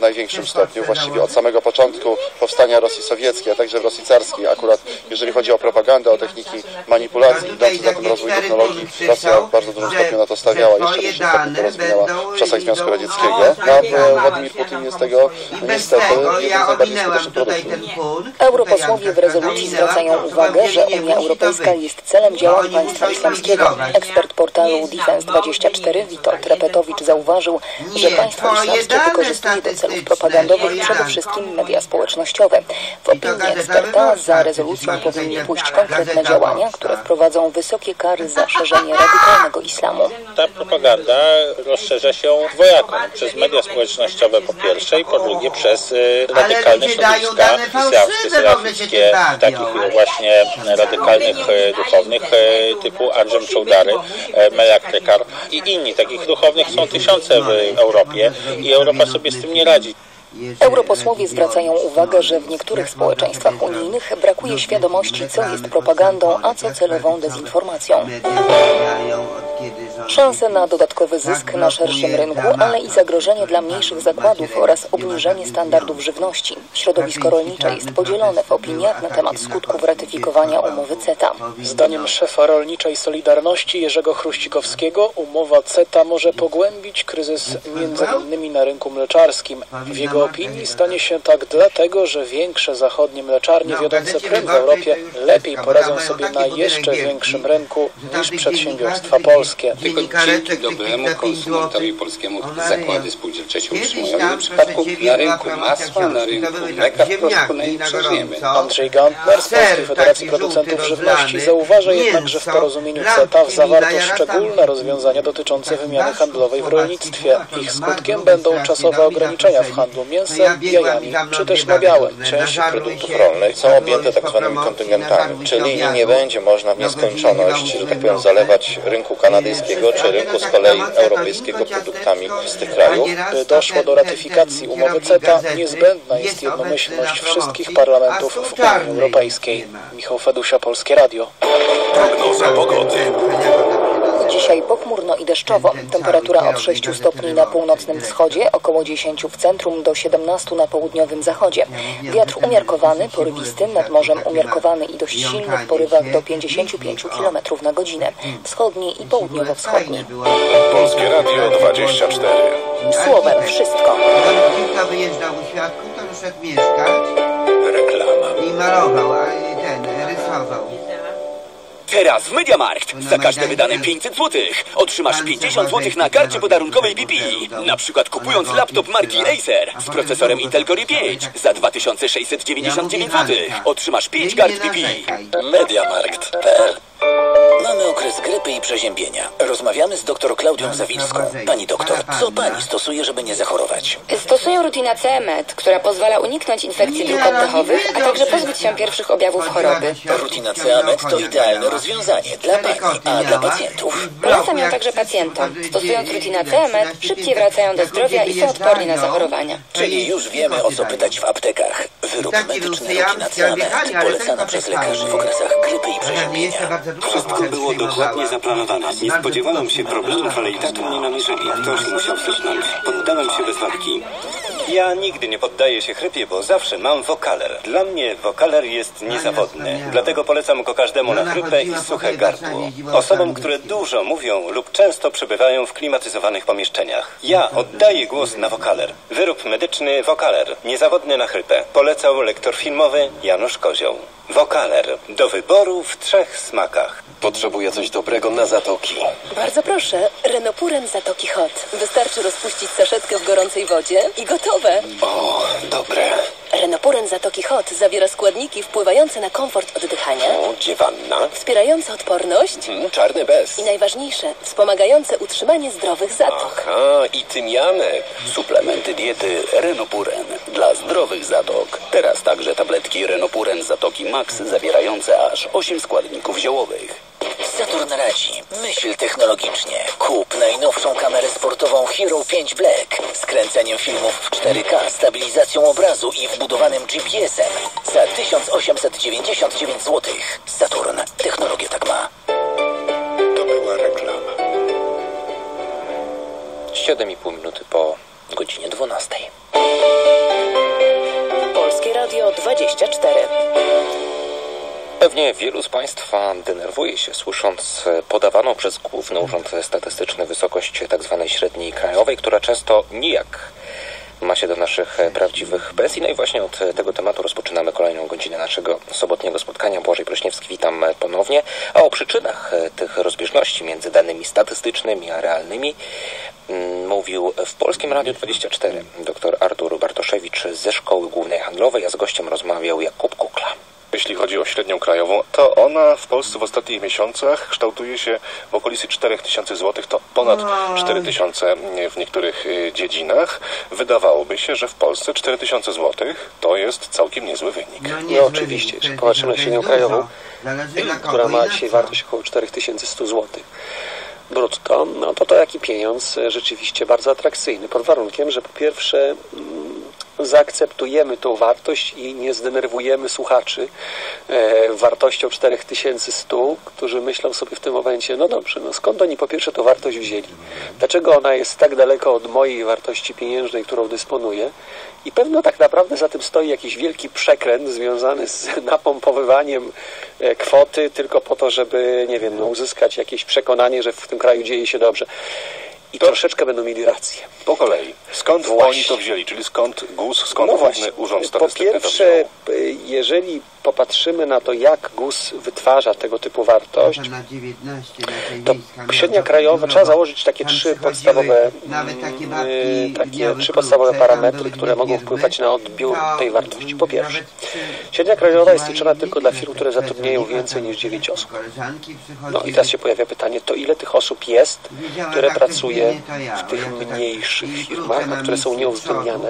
najwyższym stopniu, właściwie od samego początku powstania Rosji Sowieckiej, a także w Rosji Carskiej. Akurat jeżeli chodzi o propagandę, o techniki manipulacji, idące za tym rozwój technologii, Rosja w bardzo dużym stopniu na to stawiała, jeszcze w większym stopniu to rozwinęła w czasach Związku Radzieckiego. A Władimir Putin jest tego niestety jednym z najbardziej skutecznych produktów. Europosłowie w rezolucji zwracają uwagę, że Unia Europejska jest celem działań państwa islamskiego. Ekspert portalu Defense dwadzieścia cztery Witold Repetowicz zauważył, że państwo islamskie wykorzystuje do celów propagandowych przede wszystkim media społecznościowe. W opinii eksperta za rezolucją powinny pójść konkretne działania, które wprowadzą wysokie kary za szerzenie radykalnego islamu. Ta propaganda rozszerza się dwojako. Przez media społecznościowe po pierwsze i po drugie przez y, radykalne środowiska islamskie, salafickie, takich właśnie radykalnych y, duchownych y, typu Adżem Czoudary, y, Melek Tekar i inni. Takich duchownych są tysiące w Europie i Europa sobie z tym nie radzi. Europosłowie zwracają uwagę, że w niektórych społeczeństwach unijnych brakuje świadomości, co jest propagandą, a co celową dezinformacją. Szanse na dodatkowy zysk na szerszym rynku, ale i zagrożenie dla mniejszych zakładów oraz obniżenie standardów żywności. Środowisko rolnicze jest podzielone w opiniach na temat skutków ratyfikowania umowy CETA. Zdaniem szefa Rolniczej Solidarności Jerzego Chruścikowskiego umowa CETA może pogłębić kryzys między innymi na rynku mleczarskim. W jego opinii stanie się tak dlatego, że większe zachodnie mleczarnie wiodące prym w Europie lepiej poradzą sobie na jeszcze większym rynku niż przedsiębiorstwa polskie. Tylko dzięki dobremu konsumentowi polskiemu zakłady spółdzielcze się utrzymują. W przypadku na rynku masła, na rynku mleka po prostu na nich przeżniemy. Andrzej Gantner z Polskiej Federacji Producentów Żywności zauważa jednak, że w porozumieniu CETA zawarto szczególne rozwiązania dotyczące wymiany handlowej w rolnictwie. Ich skutkiem będą czasowe ograniczenia w handlu mięsem, jajami czy też nabiałem. Część produktów rolnych są objęte tak zwanymi kontyngentami, czyli nie będzie można w nieskończoność, że tak powiem, zalewać rynku kanadyjskiego czy rynku z kolei europejskiego produktami z tych krajów. By doszło do ratyfikacji umowy CETA, niezbędna jest jednomyślność wszystkich parlamentów w Unii Europejskiej. Michał Fedusia, Polskie Radio. Prognoza pogody. Dzisiaj pochmurno i deszczowo. Temperatura od sześciu stopni na północnym wschodzie, około dziesięciu w centrum do siedemnastu na południowym zachodzie. Wiatr umiarkowany, porywisty, nad morzem umiarkowany i dość silny w porywach do pięćdziesięciu pięciu kilometrów na godzinę. Wschodni i południowo-wschodni. Polskie Radio dwadzieścia cztery. Słowem wszystko. Kto wyjeżdżał u świadków, to wyszedł mieszkać. Reklama. I malował, a ten, rysował. Teraz w Mediamarkt za każde wydane pięćset złotych otrzymasz pięćdziesiąt złotych na karcie podarunkowej B P. Na przykład kupując laptop marki Acer z procesorem Intel Core i pięć za dwa tysiące sześćset dziewięćdziesiąt dziewięć złotych otrzymasz pięć kart B P. Mediamarkt kropka p l. Mamy okres grypy i przeziębienia. Rozmawiamy z doktor Klaudią Zawilską. Pani doktor, co pani stosuje, żeby nie zachorować? Stosuję Rutina C M E D, która pozwala uniknąć infekcji dróg oddechowych, a także pozbyć się pierwszych objawów choroby. Rutina C M E D to idealne rozwiązanie dla pani, a dla pacjentów? Polecam ją także pacjentom. Stosując Rutina C M E D, szybciej wracają do zdrowia i są odporni na zachorowania. Czyli już wiemy, o co pytać w aptekach. Wyrób medyczny Rutina C M E D polecana przez lekarzy w okresach grypy i przeziębienia. Wszystko było dokładnie zaplanowane. Nie spodziewałem się problemów, ale i tak mnie namierzyli. Ktoś musiał wstrzymać. Poddałem się bez walki. Ja nigdy nie poddaję się chrypie, bo zawsze mam Wokaler. Dla mnie Wokaler jest niezawodny. Dlatego polecam go każdemu na chrypę i suche gardło. Osobom, które dużo mówią lub często przebywają w klimatyzowanych pomieszczeniach. Ja oddaję głos na Wokaler. Wyrób medyczny Wokaler. Niezawodny na chrypę. Polecał lektor filmowy Janusz Kozioł. Wokaler. Do wyboru w trzech smakach. Potrzebuję coś dobrego na zatoki. Bardzo proszę, Renopuren Zatoki Hot. Wystarczy rozpuścić saszetkę w gorącej wodzie i gotowe. O, dobre. Renopuren Zatoki Hot zawiera składniki wpływające na komfort oddychania, O, dziewanna. wspierające odporność Mm, czarny bez. i najważniejsze, wspomagające utrzymanie zdrowych zatok. Aha, i tymianek. Suplementy diety Renopuren dla zdrowych zatok. Teraz także tabletki Renopuren Zatoki Max zawierające aż osiem składników ziołowych. Saturn radzi. Myśl technologicznie. Kup najnowszą kamerę sportową Hero pięć Black z kręceniem filmów w cztery K, stabilizacją obrazu i wbudowanym G P S-em za tysiąc osiemset dziewięćdziesiąt dziewięć złotych. Saturn. Technologia tak ma. To była reklama. siedem i pół minuty po godzinie dwunastej. Pewnie wielu z Państwa denerwuje się, słysząc podawaną przez Główny Urząd Statystyczny wysokość tzw. średniej krajowej, która często nijak ma się do naszych prawdziwych pensji. No i właśnie od tego tematu rozpoczynamy kolejną godzinę naszego sobotniego spotkania. Błażej Prośniewski, witam ponownie. A o przyczynach tych rozbieżności między danymi statystycznymi a realnymi mówił w Polskim Radiu dwadzieścia cztery dr Artur Bartoszewicz ze Szkoły Głównej Handlowej, a z gościem rozmawiał Jakub Kukla. Jeśli chodzi o średnią krajową, to ona w Polsce w ostatnich miesiącach kształtuje się w okolicy czterech tysięcy złotych, to ponad cztery tysiące w niektórych dziedzinach. Wydawałoby się, że w Polsce cztery tysiące złotych to jest całkiem niezły wynik. No, no oczywiście, jeśli popatrzymy na średnią krajową, która ma dzisiaj wartość około cztery tysiące sto złotych brutto, no to to jaki pieniądz rzeczywiście bardzo atrakcyjny, pod warunkiem, że po pierwsze zaakceptujemy tą wartość i nie zdenerwujemy słuchaczy e, wartością cztery tysiące sto, którzy myślą sobie w tym momencie, no dobrze, no skąd oni po pierwsze tą wartość wzięli? Dlaczego ona jest tak daleko od mojej wartości pieniężnej, którą dysponuję? I pewno tak naprawdę za tym stoi jakiś wielki przekręt związany z napompowywaniem e, kwoty tylko po to, żeby, nie wiem, no, uzyskać jakieś przekonanie, że w tym kraju dzieje się dobrze. I to troszeczkę będą mieli rację. Po kolei. Skąd właśnie oni to wzięli? Czyli skąd G U S, skąd no Główny właśnie. Urząd Statystyczny Po pierwsze, jeżeli popatrzymy na to, jak G U S wytwarza tego typu wartość, to średnia krajowa, trzeba założyć takie trzy podstawowe, takie trzy podstawowe parametry, które mogą wpływać na odbiór tej wartości. Po pierwsze, średnia krajowa jest liczona tylko dla firm, które zatrudniają więcej niż dziewięć osób. No i teraz się pojawia pytanie, to ile tych osób jest, które pracuje w tych mniejszych firmach, a które są nieuwzględniane.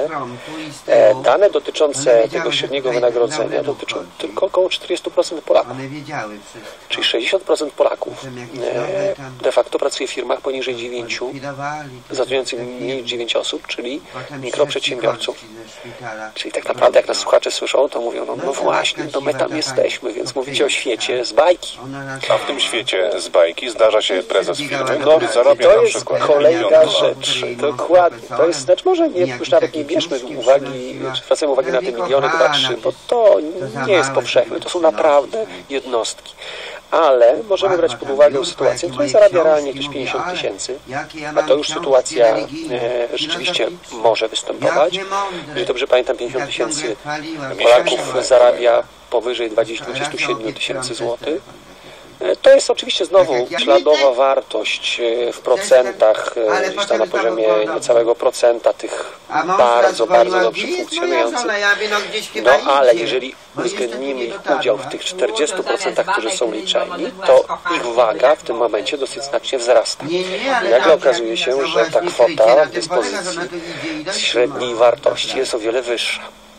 E, dane dotyczące tego średniego wynagrodzenia dotyczą tylko około czterdzieści procent Polaków. Czyli sześćdziesiąt procent Polaków e, de facto pracuje w firmach poniżej dziewięciu, zatrudniających mniej niż dziewięć osób, czyli mikroprzedsiębiorców. Czyli tak naprawdę jak nas słuchacze słyszą, to mówią, no, no właśnie, to my tam jesteśmy, więc mówicie o świecie z bajki. A w tym świecie z bajki zdarza się prezes firmy, no, który zarabia to na jest przykład kolejna rzecz. Dokładnie. To jest, znaczy może nie, już nawet nie bierzmy uwagi, czy zwracamy uwagi na te miliony, dwa, trzy, bo to nie jest powszechne. To są naprawdę jednostki. Ale możemy brać pod uwagę sytuację, w której zarabia realnie ktoś pięćdziesiąt tysięcy, a to już sytuacja e, rzeczywiście może występować. Jeżeli dobrze pamiętam, pięćdziesiąt tysięcy Polaków zarabia powyżej dwudziestu siedmiu tysięcy złotych. To jest oczywiście znowu śladowa wartość w procentach, gdzieś tam na poziomie niecałego procenta tych bardzo, bardzo dobrze funkcjonujących. No ale jeżeli uwzględnimy ich udział w tych czterdziestu procentach, którzy są liczeni, to ich waga w tym momencie dosyć znacznie wzrasta. I nagle okazuje się, że ta kwota w dyspozycji średniej wartości jest o wiele wyższa.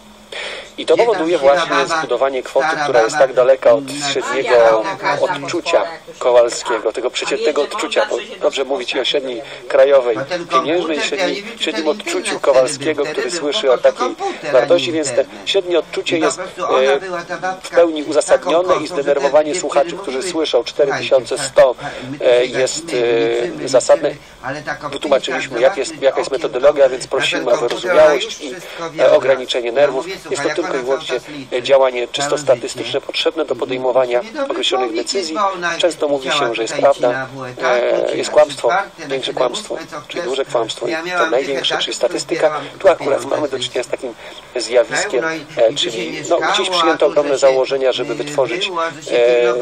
I to powoduje właśnie zbudowanie kwoty, która jest tak daleka od średniego odczucia Kowalskiego, tego przeciętnego odczucia, bo dobrze mówić o średniej krajowej pieniężnej, średniej, średnim odczuciu Kowalskiego, który słyszy o takiej wartości, więc te średnie odczucie jest e, w pełni uzasadnione i zdenerwowanie słuchaczy, którzy słyszą cztery tysiące sto e, jest e, zasadne. Wytłumaczyliśmy, jak jest, jaka jest metodologia, więc prosimy o wyrozumiałość i e, ograniczenie nerwów. Jest to tylko i wyłącznie działanie czysto statystyczne, potrzebne do podejmowania określonych decyzji. Często mówi się, że jest prawda, e, jest kłamstwo, większe kłamstwo, czyli duże kłamstwo, i to największe, czyli statystyka. Tu akurat mamy do czynienia z takim zjawiskiem, e, czyli no, gdzieś przyjęto ogromne założenia, żeby wytworzyć e,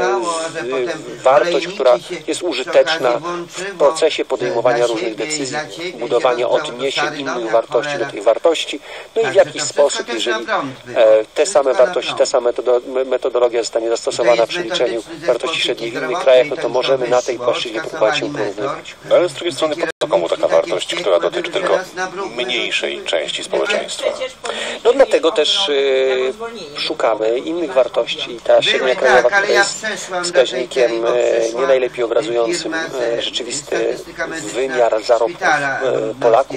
wartość, która jest użyteczna w procesie podejmowania różnych decyzji, budowania odniesień innych wartości do tej wartości, no i w jakiś sposób, jeżeli te same wartości, ta sama metodologia zostanie zastosowana przy liczeniu wartości średnich w innych krajach, no to możemy na tej płaszczyźnie próbować się porównywać. Ale z drugiej strony, po co komu taka wartość, która dotyczy tylko mniejszej części społeczeństwa? No dlatego też y, szukamy innych wartości. Ta średnia krajowa, która jest wskaźnikiem y, nie najlepiej obrazującym y, rzeczywisty wymiar zarobków y, Polaków,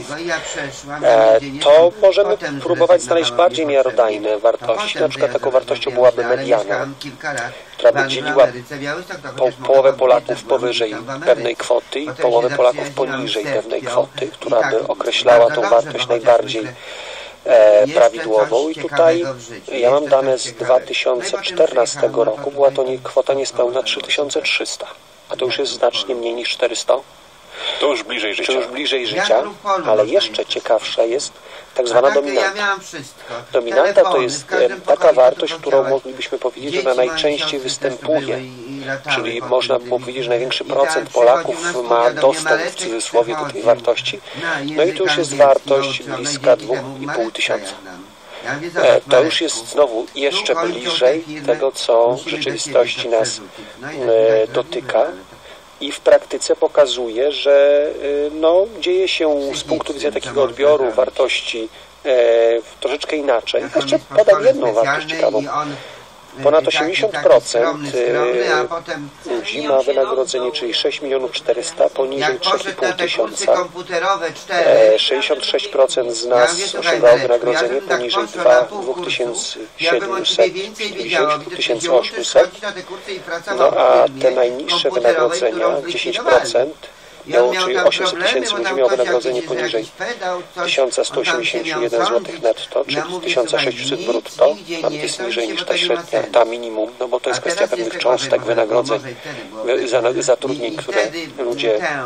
y, to możemy próbować znaleźć bardziej miarodajne wartości. Na przykład taką wartością byłaby mediana, która by dzieliła po, połowę Polaków powyżej pewnej kwoty i połowę Polaków poniżej pewnej kwoty, która by określała tą wartość najbardziej e, prawidłową i tutaj ja mam dane z dwa tysiące czternastego roku, była to nie, kwota niespełna trzy tysiące trzysta, a to już jest znacznie mniej niż czterysta. To już bliżej życia. To już bliżej życia, ale jeszcze ciekawsza jest tak zwana dominanta. Dominanta to jest taka wartość, którą moglibyśmy powiedzieć, że ona najczęściej występuje. Czyli można by powiedzieć, że największy procent Polaków ma dostęp w cudzysłowie do tej wartości. No i to już jest wartość bliska dwóch i pół tysiąca. To już jest znowu jeszcze bliżej tego, co w rzeczywistości nas dotyka. I w praktyce pokazuje, że no, dzieje się z punktu widzenia takiego odbioru wartości e, troszeczkę inaczej. Jeszcze podam jedną wartość ciekawą. Ponad osiemdziesiąt procent ludzi ma wynagrodzenie, czyli sześć milionów czterysta, poniżej trzy i pół tysiąca. sześćdziesiąt sześć procent z nas osiągało wynagrodzenie poniżej dwa tysiące siedemset, dwa tysiące osiemset. No a te najniższe wynagrodzenia, dziesięć procent, miało, czyli osiemset tysięcy ludzi miało wynagrodzenie poniżej tysiąc sto osiemdziesiąt jeden złotych netto, czy tysiąc sześćset brutto, tam jest niżej niż ta średnia, ta minimum, no bo to jest kwestia pewnych cząstek wynagrodzeń, zatrudnień, które ludzie e,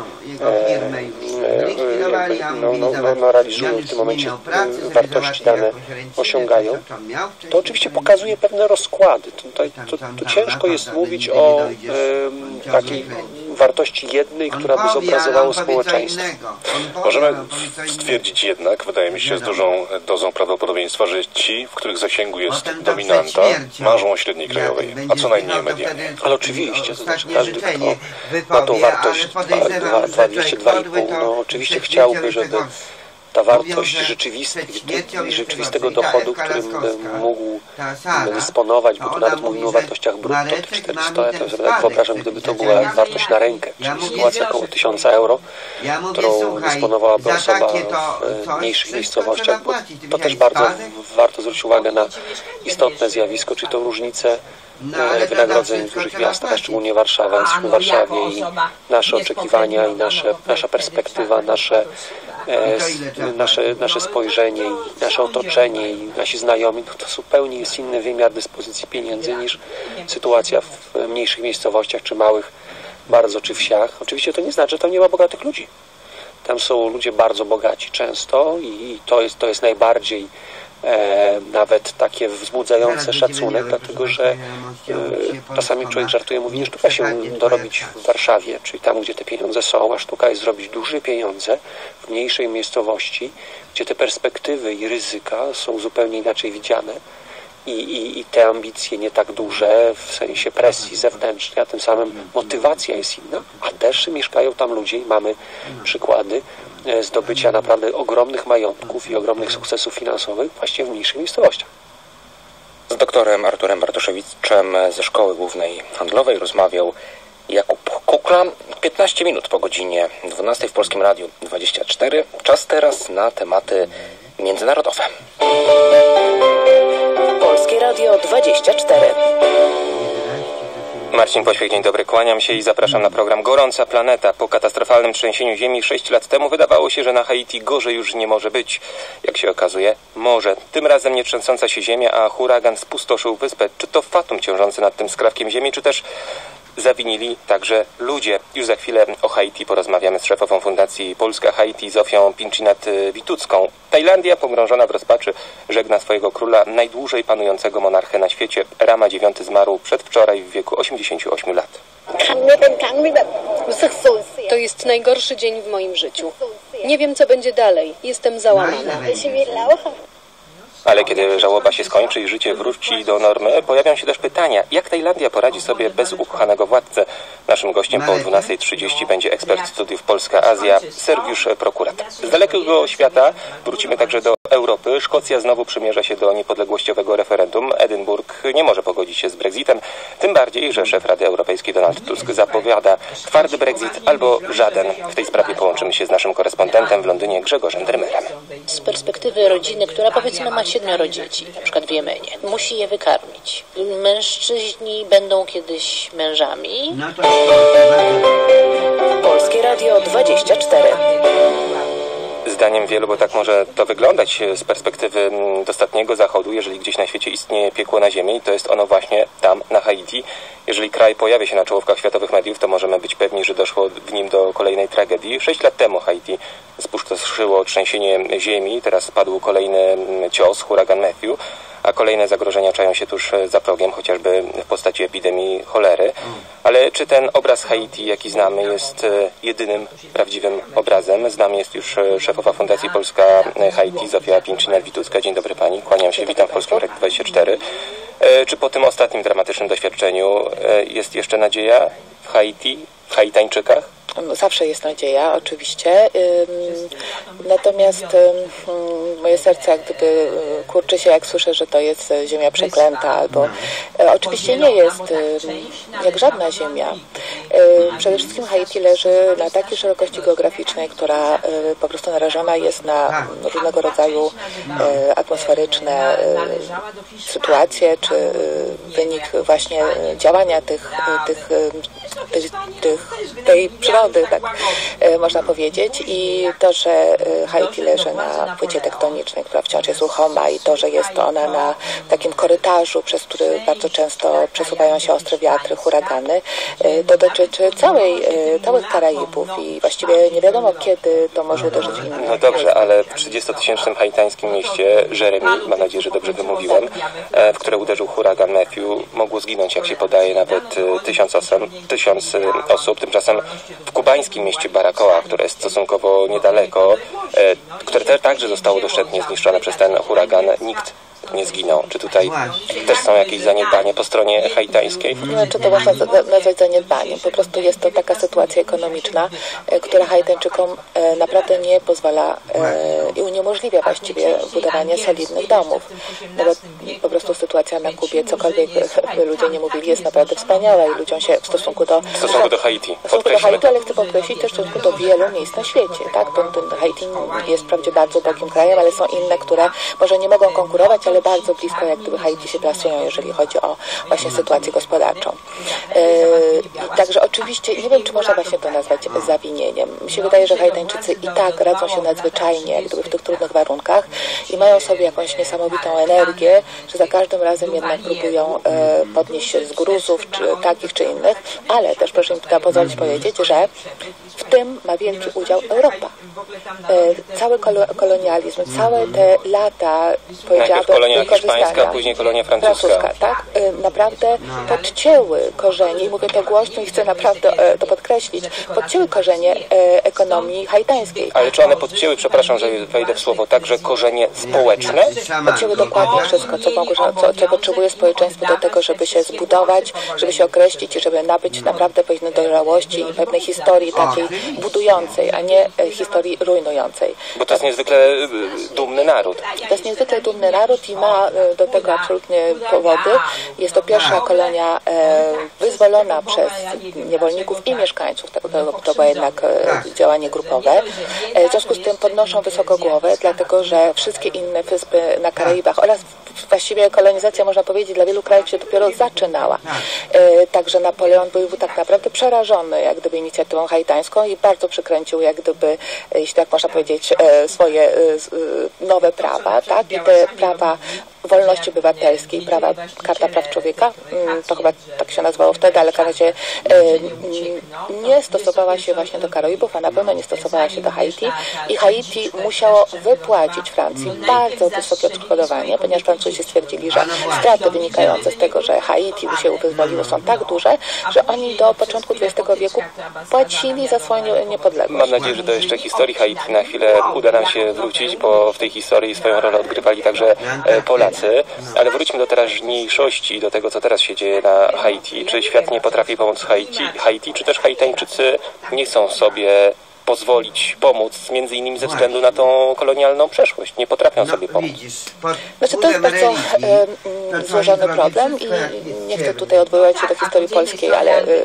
e, no, no, no, no, realizują w tym momencie, wartości dane osiągają. To oczywiście pokazuje pewne rozkłady. Tutaj to, to ciężko jest mówić o e, takiej wartości jednej, która by zobrazowało społeczeństwo. Możemy stwierdzić jednak, wydaje mi się, z dużą dozą prawdopodobieństwa, że ci, w których zasięgu jest dominanta, marzą o średniej krajowej, a co najmniej medianie. Ale oczywiście, to znaczy każdy, kto ma tą wartość dwieście dwa i pół, no oczywiście chciałby, żeby ta wartość rzeczywistej, rzeczywistego dochodu, którym mógł dysponować, bo tu nawet mówimy o wartościach brutto, tych czterysta, ja to sobie tak wyobrażam, gdyby to była wartość na rękę, czyli sytuacja około tysiąc euro, którą dysponowałaby osoba w mniejszych miejscowościach, bo to też bardzo warto zwrócić uwagę na istotne zjawisko, czyli tą różnicę wynagrodzeń w dużych miastach, a szczególnie Warszawa. Jesteśmy w Warszawie i nasze oczekiwania i nasze, nasza perspektywa, nasze, e, nasze, nasze spojrzenie i nasze otoczenie i nasi znajomi, no to zupełnie jest inny wymiar dyspozycji pieniędzy niż sytuacja w mniejszych miejscowościach czy małych bardzo czy wsiach. Oczywiście to nie znaczy, że tam nie ma bogatych ludzi. Tam są ludzie bardzo bogaci często i to jest, to jest najbardziej E, nawet takie wzbudzające szacunek, dlatego że e, czasami człowiek żartuje, mówi, nie sztuka się dorobić w Warszawie, czyli tam, gdzie te pieniądze są, a sztuka jest zrobić duże pieniądze w mniejszej miejscowości, gdzie te perspektywy i ryzyka są zupełnie inaczej widziane i, i, i te ambicje nie tak duże w sensie presji zewnętrznej, a tym samym motywacja jest inna, a też mieszkają tam ludzie i mamy przykłady zdobycia naprawdę ogromnych majątków i ogromnych sukcesów finansowych właśnie w mniejszych miejscowościach. Z doktorem Arturem Bartoszewiczem ze Szkoły Głównej Handlowej rozmawiał Jakub Kukla. piętnaście minut po godzinie dwunastej w Polskim Radiu dwadzieścia cztery. Czas teraz na tematy międzynarodowe. Polskie Radio dwadzieścia cztery. Marcin Pośpiech, dzień dobry, kłaniam się i zapraszam na program Gorąca Planeta. Po katastrofalnym trzęsieniu ziemi sześć lat temu wydawało się, że na Haiti gorzej już nie może być. Jak się okazuje, może. Tym razem nie trzęsąca się ziemia, a huragan spustoszył wyspę. Czy to fatum ciążący nad tym skrawkiem ziemi, czy też zawinili także ludzie. Już za chwilę o Haiti porozmawiamy z szefową Fundacji Polska Haiti Zofią Pinczinat-Witucką. Tajlandia, pogrążona w rozpaczy, żegna swojego króla, najdłużej panującego monarchę na świecie. Rama dziewiąty zmarł przedwczoraj w wieku osiemdziesięciu ośmiu lat. To jest najgorszy dzień w moim życiu. Nie wiem, co będzie dalej. Jestem załamana. Ale kiedy żałoba się skończy i życie wróci do normy, pojawią się też pytania, jak Tajlandia poradzi sobie bez upchanego władcę. Naszym gościem po dwunastej trzydzieści będzie ekspert studiów Polska-Azja, Sergiusz Prokurat. Z dalekiego świata wrócimy także do Europy. Szkocja znowu przymierza się do niepodległościowego referendum. Edynburg nie może pogodzić się z Brexitem, tym bardziej, że szef Rady Europejskiej Donald Tusk zapowiada twardy Brexit albo żaden. W tej sprawie połączymy się z naszym korespondentem w Londynie Grzegorzem Drymerem. Z perspektywy rodziny, która powiedzmy ma siedmioro dzieci, na przykład w Jemenie, musi je wykarmić. Mężczyźni będą kiedyś mężami. Polskie Radio dwadzieścia cztery. Zdaniem wielu, bo tak może to wyglądać z perspektywy dostatniego Zachodu, jeżeli gdzieś na świecie istnieje piekło na ziemi, to jest ono właśnie tam, na Haiti. Jeżeli kraj pojawia się na czołówkach światowych mediów, to możemy być pewni, że doszło w nim do kolejnej tragedii. Sześć lat temu Haiti spustoszyło trzęsienie ziemi, teraz spadł kolejny cios, huragan Matthew, a kolejne zagrożenia czają się tuż za progiem, chociażby w postaci epidemii cholery. Ale czy ten obraz Haiti, jaki znamy, jest jedynym prawdziwym obrazem? Z nami jest już szefowa Fundacji Polska Haiti, Zofia Pińczynek-Witucka. Dzień dobry pani, kłaniam się, witam w Polskim Radiu dwadzieścia cztery. Czy po tym ostatnim dramatycznym doświadczeniu jest jeszcze nadzieja w Haiti, w Haitańczykach? Zawsze jest nadzieja, oczywiście. Natomiast moje serce jak gdyby kurczy się, jak słyszę, że to jest ziemia przeklęta, albo oczywiście nie jest jak żadna ziemia. Przede wszystkim Haiti leży na takiej szerokości geograficznej, która po prostu narażona jest na różnego rodzaju atmosferyczne sytuacje, czy wynik właśnie działania tych, tych, tych, tych tej przyrody, tak można powiedzieć. I to, że Haiti leży na płycie tektonicznej, która wciąż jest ruchoma, i to, że jest ona na takim korytarzu, przez który bardzo często przesuwają się ostre wiatry, huragany, to dotyczy całej, całych Karaibów i właściwie nie wiadomo, kiedy to może uderzyć w innych. No dobrze, ale w trzydziestotysięcznym haitańskim mieście Jeremy, mam nadzieję, że dobrze wymówiłem, w które uderzył huragan Matthew, mogło zginąć, jak się podaje, nawet tysiąc osób. Tysiąc osób. Tymczasem w kubańskim mieście Baracoa, które jest stosunkowo niedaleko, które też także zostało doszczętnie zniszczone przez ten huragan, nikt nie zginął. Czy tutaj też są jakieś zaniedbania po stronie haitańskiej? No, czy to można nazwać zaniedbaniem? Po prostu jest to taka sytuacja ekonomiczna, która Haitańczykom naprawdę nie pozwala i uniemożliwia właściwie budowanie solidnych domów. No bo po prostu sytuacja na Kubie, cokolwiek by ludzie nie mówili, jest naprawdę wspaniała i ludziom się w stosunku do... W stosunku do Haiti. W stosunku do Haiti, ale chcę podkreślić też w stosunku do wielu miejsc na świecie. Tak? Ten Haiti jest wprawdzie bardzo ubogim krajem, ale są inne, które może nie mogą konkurować, ale bardzo blisko jak gdyby Haiti się plasują, jeżeli chodzi o właśnie sytuację gospodarczą. Yy, także oczywiście nie wiem, czy można właśnie to nazwać zawinieniem. Mi się wydaje, że Haitańczycy i tak radzą się nadzwyczajnie jak gdyby w tych trudnych warunkach i mają sobie jakąś niesamowitą energię, że za każdym razem jednak próbują e, podnieść się z gruzów, czy takich, czy innych, ale też proszę mi tutaj pozwolić powiedzieć, że w tym ma wielki udział Europa. E, cały kolo kolonializm, całe te lata, powiedziałabym, kolonia hiszpańska, później kolonia francuska. francuska tak? E, naprawdę podcięły korzenie, i mówię to głośno i chcę naprawdę e, to podkreślić, podcięły korzenie e, ekonomii haitańskiej. Ale czy one podcięły, przepraszam, że wejdę w słowo, także korzenie społeczne? Podcięły dokładnie wszystko, co, mogło, co, co potrzebuje społeczeństwo do tego, żeby się zbudować, żeby się określić i żeby nabyć naprawdę pewne dojrzałości i pewnej historii takiej budującej, a nie e, historii rujnującej. Bo to jest niezwykle dumny naród. To jest niezwykle dumny naród i ma e, do tego absolutnie powody. Jest to pierwsza kolonia e, wyzwolona przez niewolników i mieszkańców, to, to, to było jednak e, działanie grupowe. E, w związku z tym podnoszą wysoko głowę, dlatego że wszystkie inne wyspy na Karaibach oraz właściwie kolonizacja, można powiedzieć, dla wielu krajów się dopiero zaczynała. E, także Napoleon był tak naprawdę przerażony jak gdyby inicjatywą haitańską i bardzo przykręcił jak gdyby, jeśli tak można powiedzieć, e, swoje e, nowe prawa, tak? I te prawa wolności obywatelskiej, prawa, Karta Praw Człowieka, to chyba tak się nazywało wtedy, ale w każdym razie nie stosowała się właśnie do Karaibów, a na pewno nie stosowała się do Haiti i Haiti musiało wypłacić Francji bardzo wysokie odszkodowanie, ponieważ Francuzi stwierdzili, że straty wynikające z tego, że Haiti się wyzwoliło, są tak duże, że oni do początku dwudziestego wieku płacili za swoją niepodległość. Mam nadzieję, że do jeszcze historii Haiti na chwilę uda nam się wrócić, bo w tej historii swoją rolę odgrywali także Polacy. Ale wróćmy do teraźniejszości, do tego, co teraz się dzieje na Haiti. Czy świat nie potrafi pomóc Haiti, Haiti czy też Haitańczycy nie chcą sobie pozwolić pomóc, między innymi ze względu na tą kolonialną przeszłość. Nie potrafią sobie pomóc. Znaczy, to jest bardzo e, złożony problem i nie chcę tutaj odwoływać się do historii polskiej, ale e,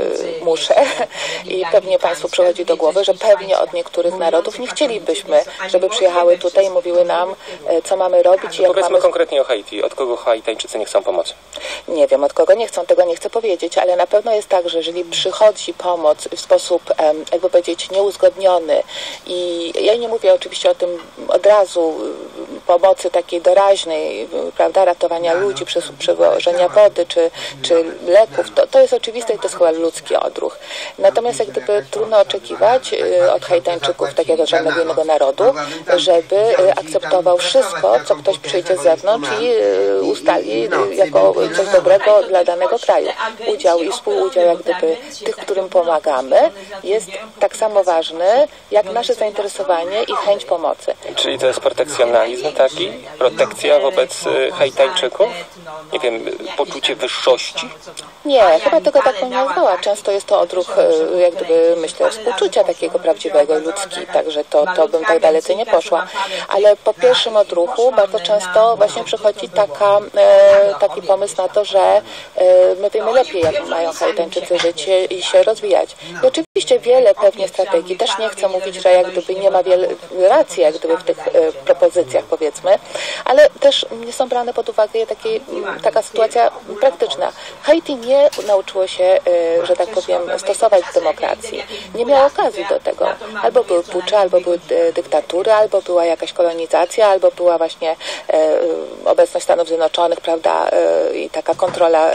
muszę i pewnie Państwu przychodzi do głowy, że pewnie od niektórych narodów nie chcielibyśmy, żeby przyjechały tutaj i mówiły nam, co mamy robić i jak Powiedzmy mamy... konkretnie o Haiti. Od kogo Haitańczycy nie chcą pomocy? Nie wiem, od kogo nie chcą, tego nie chcę powiedzieć, ale na pewno jest tak, że jeżeli przychodzi pomoc w sposób, jakby powiedzieć, nieuzgodniony i ja nie mówię oczywiście o tym od razu, pomocy takiej doraźnej, prawda, ratowania ludzi, przewożenia wody czy, czy leków, to, to jest oczywiste i to jest chyba ludzki odruch. Natomiast jak gdyby trudno oczekiwać od Haitańczyków, takiego od żadnego innego narodu, żeby akceptował wszystko, co ktoś przyjdzie z zewnątrz i ustali jako coś dobrego dla danego kraju. Udział i współudział jak gdyby tych, którym pomagamy, jest tak samo ważny, jak nasze zainteresowanie i chęć pomocy. Czyli to jest protekcjonalizm taki? Protekcja wobec Haitańczyków? Nie wiem, poczucie wyższości? Nie, chyba tego tak bym nie nazwała. Często jest to odruch, jak gdyby, myślę, współczucia takiego prawdziwego, ludzki, także to, to bym tak dalece nie poszła. Ale po pierwszym odruchu bardzo często właśnie przychodzi taka, e, taki pomysł na to, że e, my wiemy lepiej, jak mają Haitańczycy żyć i się rozwijać. I oczywiście wiele pewnie strategii, też nie chcę mówić, że jak gdyby nie ma wiele racji, jak gdyby w tych e, propozycjach, powiedzmy, ale też nie są brane pod uwagę takie, taka sytuacja praktyczna. Haiti nie nauczyło się, że tak powiem, stosować demokracji. Nie miało okazji do tego. Albo były pucze, albo były dyktatury, albo była jakaś kolonizacja, albo była właśnie obecność Stanów Zjednoczonych, prawda, i taka kontrola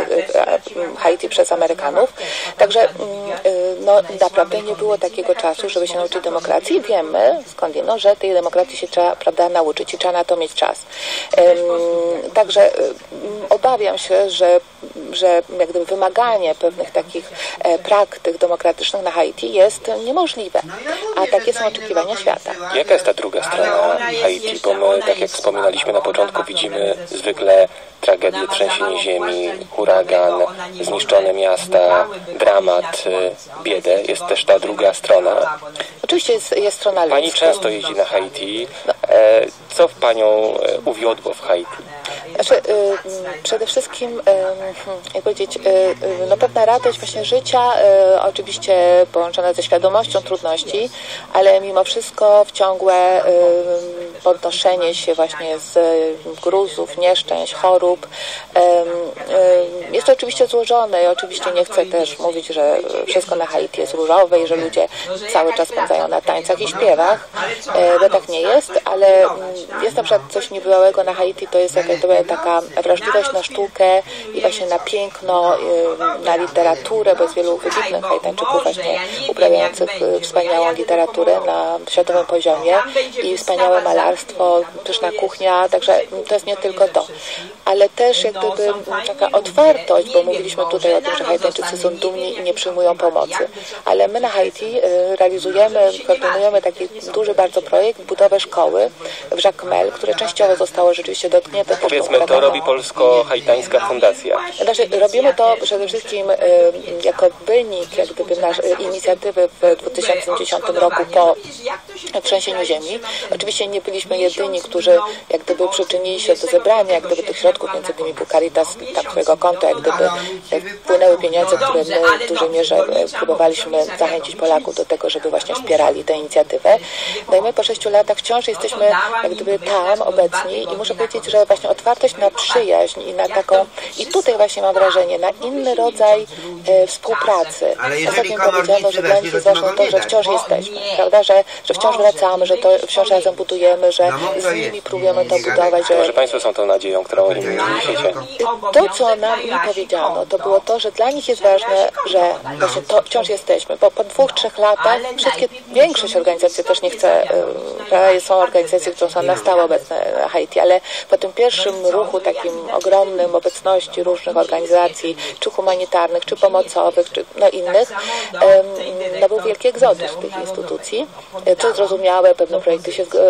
Haiti przez Amerykanów. Także no, naprawdę nie było takiego czasu, żeby się nauczyć demokracji. Wiemy skądinąd, że tej demokracji się trzeba, prawda, nauczyć i trzeba na to mieć czas. Także obawiam się, że, że jak gdyby wymaganie pewnych takich e, praktyk demokratycznych na Haiti jest niemożliwe, a takie są oczekiwania świata. Jaka jest ta druga strona Haiti? Bo my, tak jak wspominaliśmy na początku, widzimy zwykle tragedię, trzęsienie ziemi, huragan, zniszczone miasta, dramat, biedę. Jest też ta druga strona. Oczywiście jest, jest strona ludzka. Pani często jeździ na Haiti. E, co w Panią uwiodło w Haiti? Znaczy, y, przede wszystkim, y, jak powiedzieć, y, no pewna radość właśnie życia, y, oczywiście połączona ze świadomością trudności, ale mimo wszystko w ciągłe y, podnoszenie się właśnie z gruzów, nieszczęść, chorób. Y, y, jest to oczywiście złożone i oczywiście nie chcę też mówić, że wszystko na Haiti jest różowe i że ludzie cały czas spędzają na tańcach i śpiewach, y, bo tak nie jest, ale y, jest na przykład coś niebywałego na Haiti, to jest jakaś taka wrażliwość na sztukę i właśnie na piękno, na literaturę, bo jest wielu wybitnych Haitańczyków właśnie uprawiających wspaniałą literaturę na światowym poziomie i wspaniałe malarstwo, pyszna kuchnia, także to jest nie tylko to. Ale też jak gdyby taka otwartość, bo mówiliśmy tutaj o tym, że Haitańczycy są dumni i nie przyjmują pomocy. Ale my na Haiti realizujemy, koordynujemy taki duży bardzo projekt, budowę szkoły w Jacmel, które częściowo zostało rzeczywiście dotknięte. Powiedzmy, to robi Polsko-Haitańska Fundacja. Znaczy, robimy to przede wszystkim y, jako wynik jak gdyby nasz, y, inicjatywy w dwa tysiące dziesiątym roku po trzęsieniu ziemi. Oczywiście nie byliśmy jedyni, którzy jak gdyby przyczynili się do zebrania jak gdyby tych środków, między innymi był Caritas, tam którego konto jak gdyby wpłynęły pieniądze, które my w dużej mierze próbowaliśmy zachęcić Polaków do tego, żeby właśnie wspierali tę inicjatywę. No i my po sześciu latach wciąż jesteśmy jak gdyby tam obecni i muszę powiedzieć, że właśnie otwartość na przyjaźń i na taką, i tutaj właśnie mam wrażenie, na inny rodzaj e, współpracy. Ostatnio powiedziano, że dla nich jest ważne to, że wciąż jesteśmy, prawda, że, że wciąż wracamy, że to wciąż razem budujemy, że z nimi próbujemy to budować. Że, że Państwo są tą nadzieją, którą im niesiecie. To, co nam im powiedziano, to było to, że dla nich jest ważne, że właśnie to wciąż jesteśmy, bo po dwóch, trzech latach wszystkie, większość organizacji, też nie chcę, e, są organizacje, które są na stałe obecne na Haiti, ale po tym pierwszym ruchu takim ogromnym obecności różnych organizacji, czy humanitarnych, czy pomocowych, czy no innych, no był wielki egzodus tych instytucji, co zrozumiałe, pewne projekty się skończyły,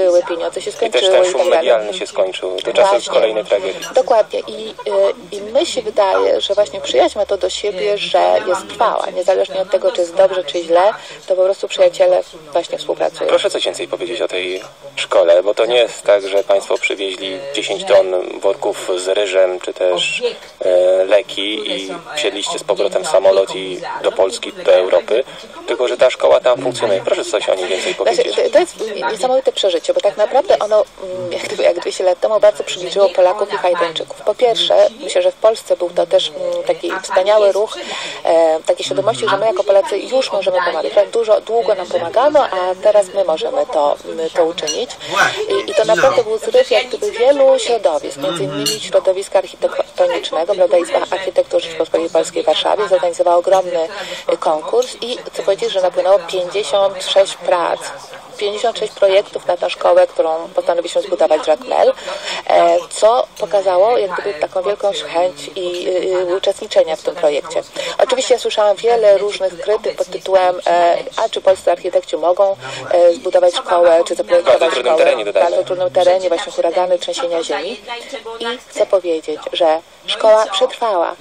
skończyły, pieniądze się skończyły. I też ten szum i tak medialny się skończył. To czasem jest kolejny tragedii. Dokładnie. I, I my się wydaje, że właśnie przyjaźń ma to do siebie, że jest trwała. Niezależnie od tego, czy jest dobrze, czy źle, to po prostu przyjaciele właśnie współpracują. Proszę coś więcej powiedzieć o tej szkole, bo to nie jest tak, że Państwo przywieźli dziesięć ton worków z ryżem, czy też e, leki i wsiedliście z powrotem w samolot i do Polski, do Europy, tylko że ta szkoła tam funkcjonuje. Proszę coś o niej więcej powiedzieć. Znaczy, to jest niesamowite przeżycie, bo tak naprawdę ono, jak, jak dwieście lat temu, bardzo przybliżyło Polaków i Haitańczyków. Po pierwsze, myślę, że w Polsce był to też taki wspaniały ruch, e, takiej świadomości, że my jako Polacy już możemy pomagać. Tak dużo, długo nam pomagano, a teraz my możemy to, to uczynić. I, I to naprawdę był zryw jak gdyby wielu środowisk, między innymi środowiska architektonicznego, prawda, Izba Architektur Rzeczypospolitej Polskiej w Warszawie zorganizowała ogromny konkurs i chcę powiedzieć, że napłynęło pięćdziesiąt sześć prac, pięćdziesiąt sześć projektów na tę szkołę, którą postanowiliśmy zbudować z Jacmel, co pokazało jak gdyby taką wielką chęć i uczestniczenia w tym projekcie. Oczywiście ja słyszałam wiele różnych krytyk pod tytułem a czy polscy architekci mogą zbudować szkołę, czy zaprojektować szkołę w bardzo trudnym terenie, właśnie huragany, trzęsienia ziemi. I chcę powiedzieć, że szkoła przetrwała,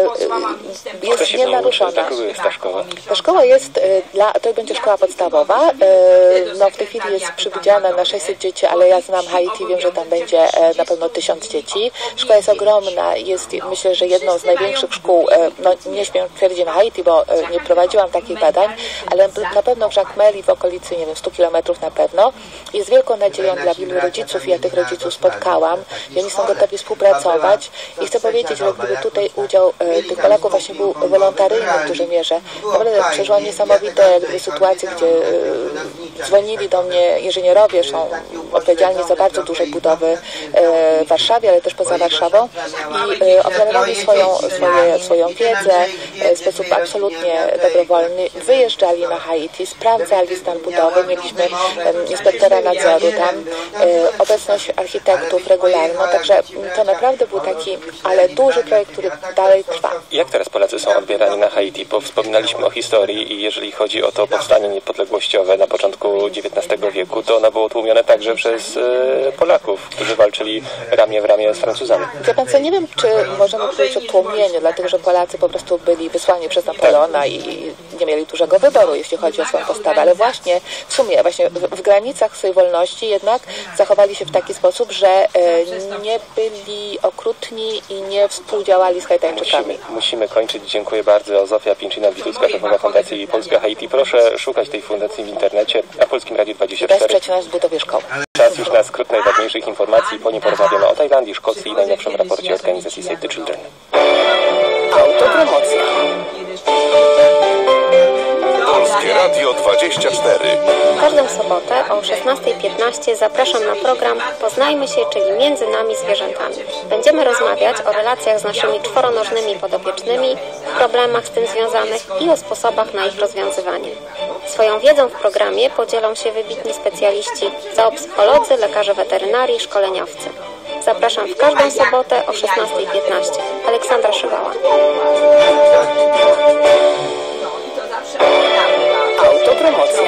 jest nienaruszona. Ta szkoła? Ta szkoła jest, dla, to będzie szkoła podstawowa, no w tej chwili jest przewidziana na sześćset dzieci, ale ja znam Haiti, wiem, że tam będzie na pewno tysiąc dzieci. Szkoła jest ogromna, jest myślę, że jedną z największych szkół, no nie śmiem twierdzić na Haiti, bo nie prowadziłam takich badań, ale na pewno w Jacmel i w okolicy, nie wiem, stu kilometrów na pewno. Jest wielką nadzieją dla wielu rodziców i ja tych rodziców spotkałam i oni są gotowi współpracować i chcę powiedzieć, że gdyby tutaj udział e, tych Polaków właśnie był wolontaryjny w dużej mierze, naprawdę przeżyłam niesamowite jak gdyby sytuacje, gdzie e, dzwonili do mnie inżynierowie, są odpowiedzialni za bardzo duże budowy e, w Warszawie, ale też poza Warszawą i e, oferowali swoją, swoje, swoją wiedzę e, w sposób absolutnie dobrowolny. Wyjeżdżali na Haiti, sprawdzali stan budowy, mieliśmy e, inspektora nadzoru tam, e, obecność architektów regularną, także to naprawdę był taki, ale duży projekt, który dalej trwa. Jak teraz Polacy są odbierani na Haiti? Bo wspominaliśmy o historii i jeżeli chodzi o to powstanie niepodległościowe na początku dziewiętnastego wieku, to ono było tłumione także przez e, Polaków, którzy walczyli ramię w ramię z Francuzami. Wie pan co, nie wiem, czy możemy powiedzieć o tłumieniu, dlatego że Polacy po prostu byli wysłani przez Napoleona i nie mieli dużego wyboru, jeśli chodzi o swoją postawę, ale właśnie w sumie, właśnie w, w granicach swojej wolności jednak zachowali się w taki sposób, że e, nie byli okrutni i nie współdziałali z Haitańczykami. Musimy, musimy kończyć. Dziękuję bardzo. Zofia Pincina-Witucka, szefowa Fundacji Polska Haiti. Proszę szukać tej fundacji w internecie, na Polskim Radiu dwadzieścia cztery. Wesprzeć nas w budowie szkoły. Czas już na skrót najważniejszych informacji. Po nim porozmawiamy o Tajlandii, Szkocji i najnowszym raporcie organizacji Save the Children. Autopromocja. Polskie Radio dwadzieścia cztery. Każdą sobotę o szesnastej piętnaście zapraszam na program Poznajmy się, czyli Między nami zwierzętami. Będziemy rozmawiać o relacjach z naszymi czworonożnymi podopiecznymi, problemach z tym związanych i o sposobach na ich rozwiązywanie. Swoją wiedzą w programie podzielą się wybitni specjaliści, zoopsycholodzy, lekarze weterynarii, szkoleniowcy. Zapraszam w każdą sobotę o szesnastej piętnaście. Aleksandra Szywała. Autopromocja.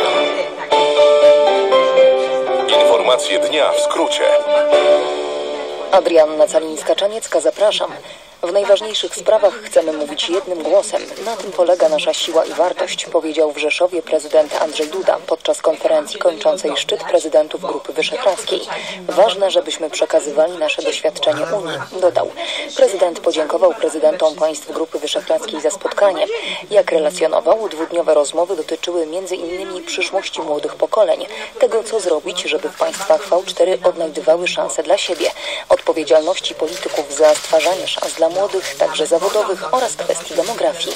Informacje dnia w skrócie. Adrianna Calińska-Czaniecka, zapraszam. W najważniejszych sprawach chcemy mówić jednym głosem. Na tym polega nasza siła i wartość, powiedział w Rzeszowie prezydent Andrzej Duda podczas konferencji kończącej szczyt prezydentów Grupy Wyszehradzkiej. Ważne, żebyśmy przekazywali nasze doświadczenie Unii, dodał. Prezydent podziękował prezydentom państw Grupy Wyszehradzkiej za spotkanie. Jak relacjonował, dwudniowe rozmowy dotyczyły między innymi przyszłości młodych pokoleń, tego co zrobić, żeby w państwach V cztery odnajdywały szanse dla siebie, odpowiedzialności polityków za stwarzanie szans dla młodych, także zawodowych oraz kwestii demografii.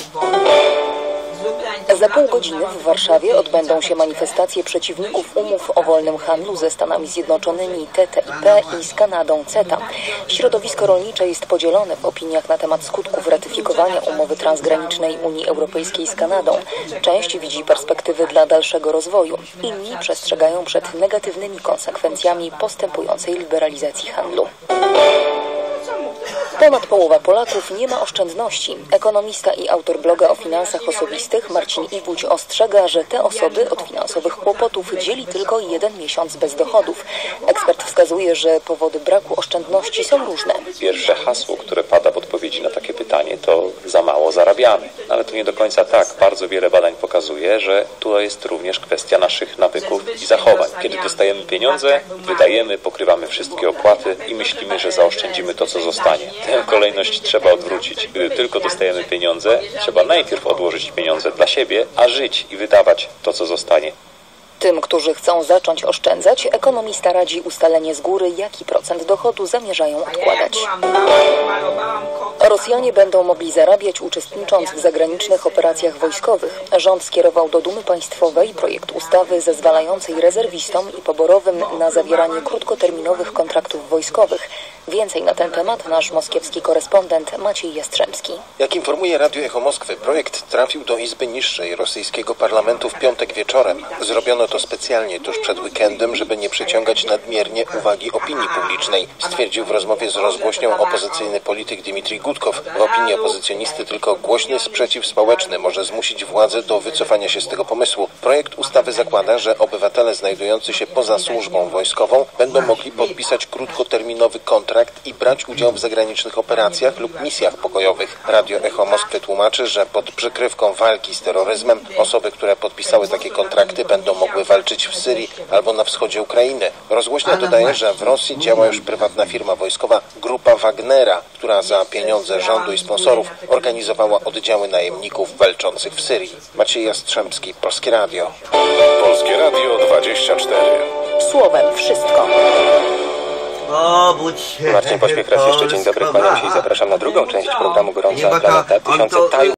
Za pół godziny w Warszawie odbędą się manifestacje przeciwników umów o wolnym handlu ze Stanami Zjednoczonymi T T I P i z Kanadą CETA. Środowisko rolnicze jest podzielone w opiniach na temat skutków ratyfikowania umowy transgranicznej Unii Europejskiej z Kanadą. Część widzi perspektywy dla dalszego rozwoju, inni przestrzegają przed negatywnymi konsekwencjami postępującej liberalizacji handlu. Ponad połowa Polaków nie ma oszczędności. Ekonomista i autor bloga o finansach osobistych Marcin Iwódź ostrzega, że te osoby od finansowych kłopotów dzieli tylko jeden miesiąc bez dochodów. Ekspert wskazuje, że powody braku oszczędności są różne. Pierwsze hasło, które pada w odpowiedzi na takie pytanie, to za mało zarabiamy. Ale to nie do końca tak. Bardzo wiele badań pokazuje, że tu jest również kwestia naszych nawyków i zachowań. Kiedy dostajemy pieniądze, wydajemy, pokrywamy wszystkie opłaty i myślimy, że zaoszczędzimy to, co zostanie. Tę kolejność trzeba odwrócić. Gdy tylko dostajemy pieniądze, trzeba najpierw odłożyć pieniądze dla siebie, a żyć i wydawać to, co zostanie. Tym, którzy chcą zacząć oszczędzać, ekonomista radzi ustalenie z góry, jaki procent dochodu zamierzają odkładać. Rosjanie będą mogli zarabiać, uczestnicząc w zagranicznych operacjach wojskowych. Rząd skierował do Dumy Państwowej projekt ustawy zezwalającej rezerwistom i poborowym na zawieranie krótkoterminowych kontraktów wojskowych. Więcej na ten temat nasz moskiewski korespondent Maciej Jastrzębski. Jak informuje Radio Echo Moskwy, projekt trafił do Izby Niższej rosyjskiego parlamentu w piątek wieczorem. Zrobiono to specjalnie tuż przed weekendem, żeby nie przyciągać nadmiernie uwagi opinii publicznej, stwierdził w rozmowie z rozgłośnią opozycyjny polityk Dmitrij Gudkow. W opinii opozycjonisty tylko głośny sprzeciw społeczny może zmusić władzę do wycofania się z tego pomysłu. Projekt ustawy zakłada, że obywatele znajdujący się poza służbą wojskową będą mogli podpisać krótkoterminowy kontrakt i brać udział w zagranicznych operacjach lub misjach pokojowych. Radio Echo Moskwy tłumaczy, że pod przykrywką walki z terroryzmem osoby, które podpisały takie kontrakty, będą mogły walczyć w Syrii albo na wschodzie Ukrainy. Rozgłośnia dodaje, że w Rosji działa już prywatna firma wojskowa Grupa Wagnera, która za pieniądze rządu i sponsorów organizowała oddziały najemników walczących w Syrii. Maciej Jastrzębski, Polskie Radio. Polskie Radio dwadzieścia cztery. Słowem wszystko. Obudź się. Marcin Pośpiech, raz jeszcze dzień dobry, kłaniam się i zapraszam na drugą część programu Gorąca Planeta. Tysiące tajów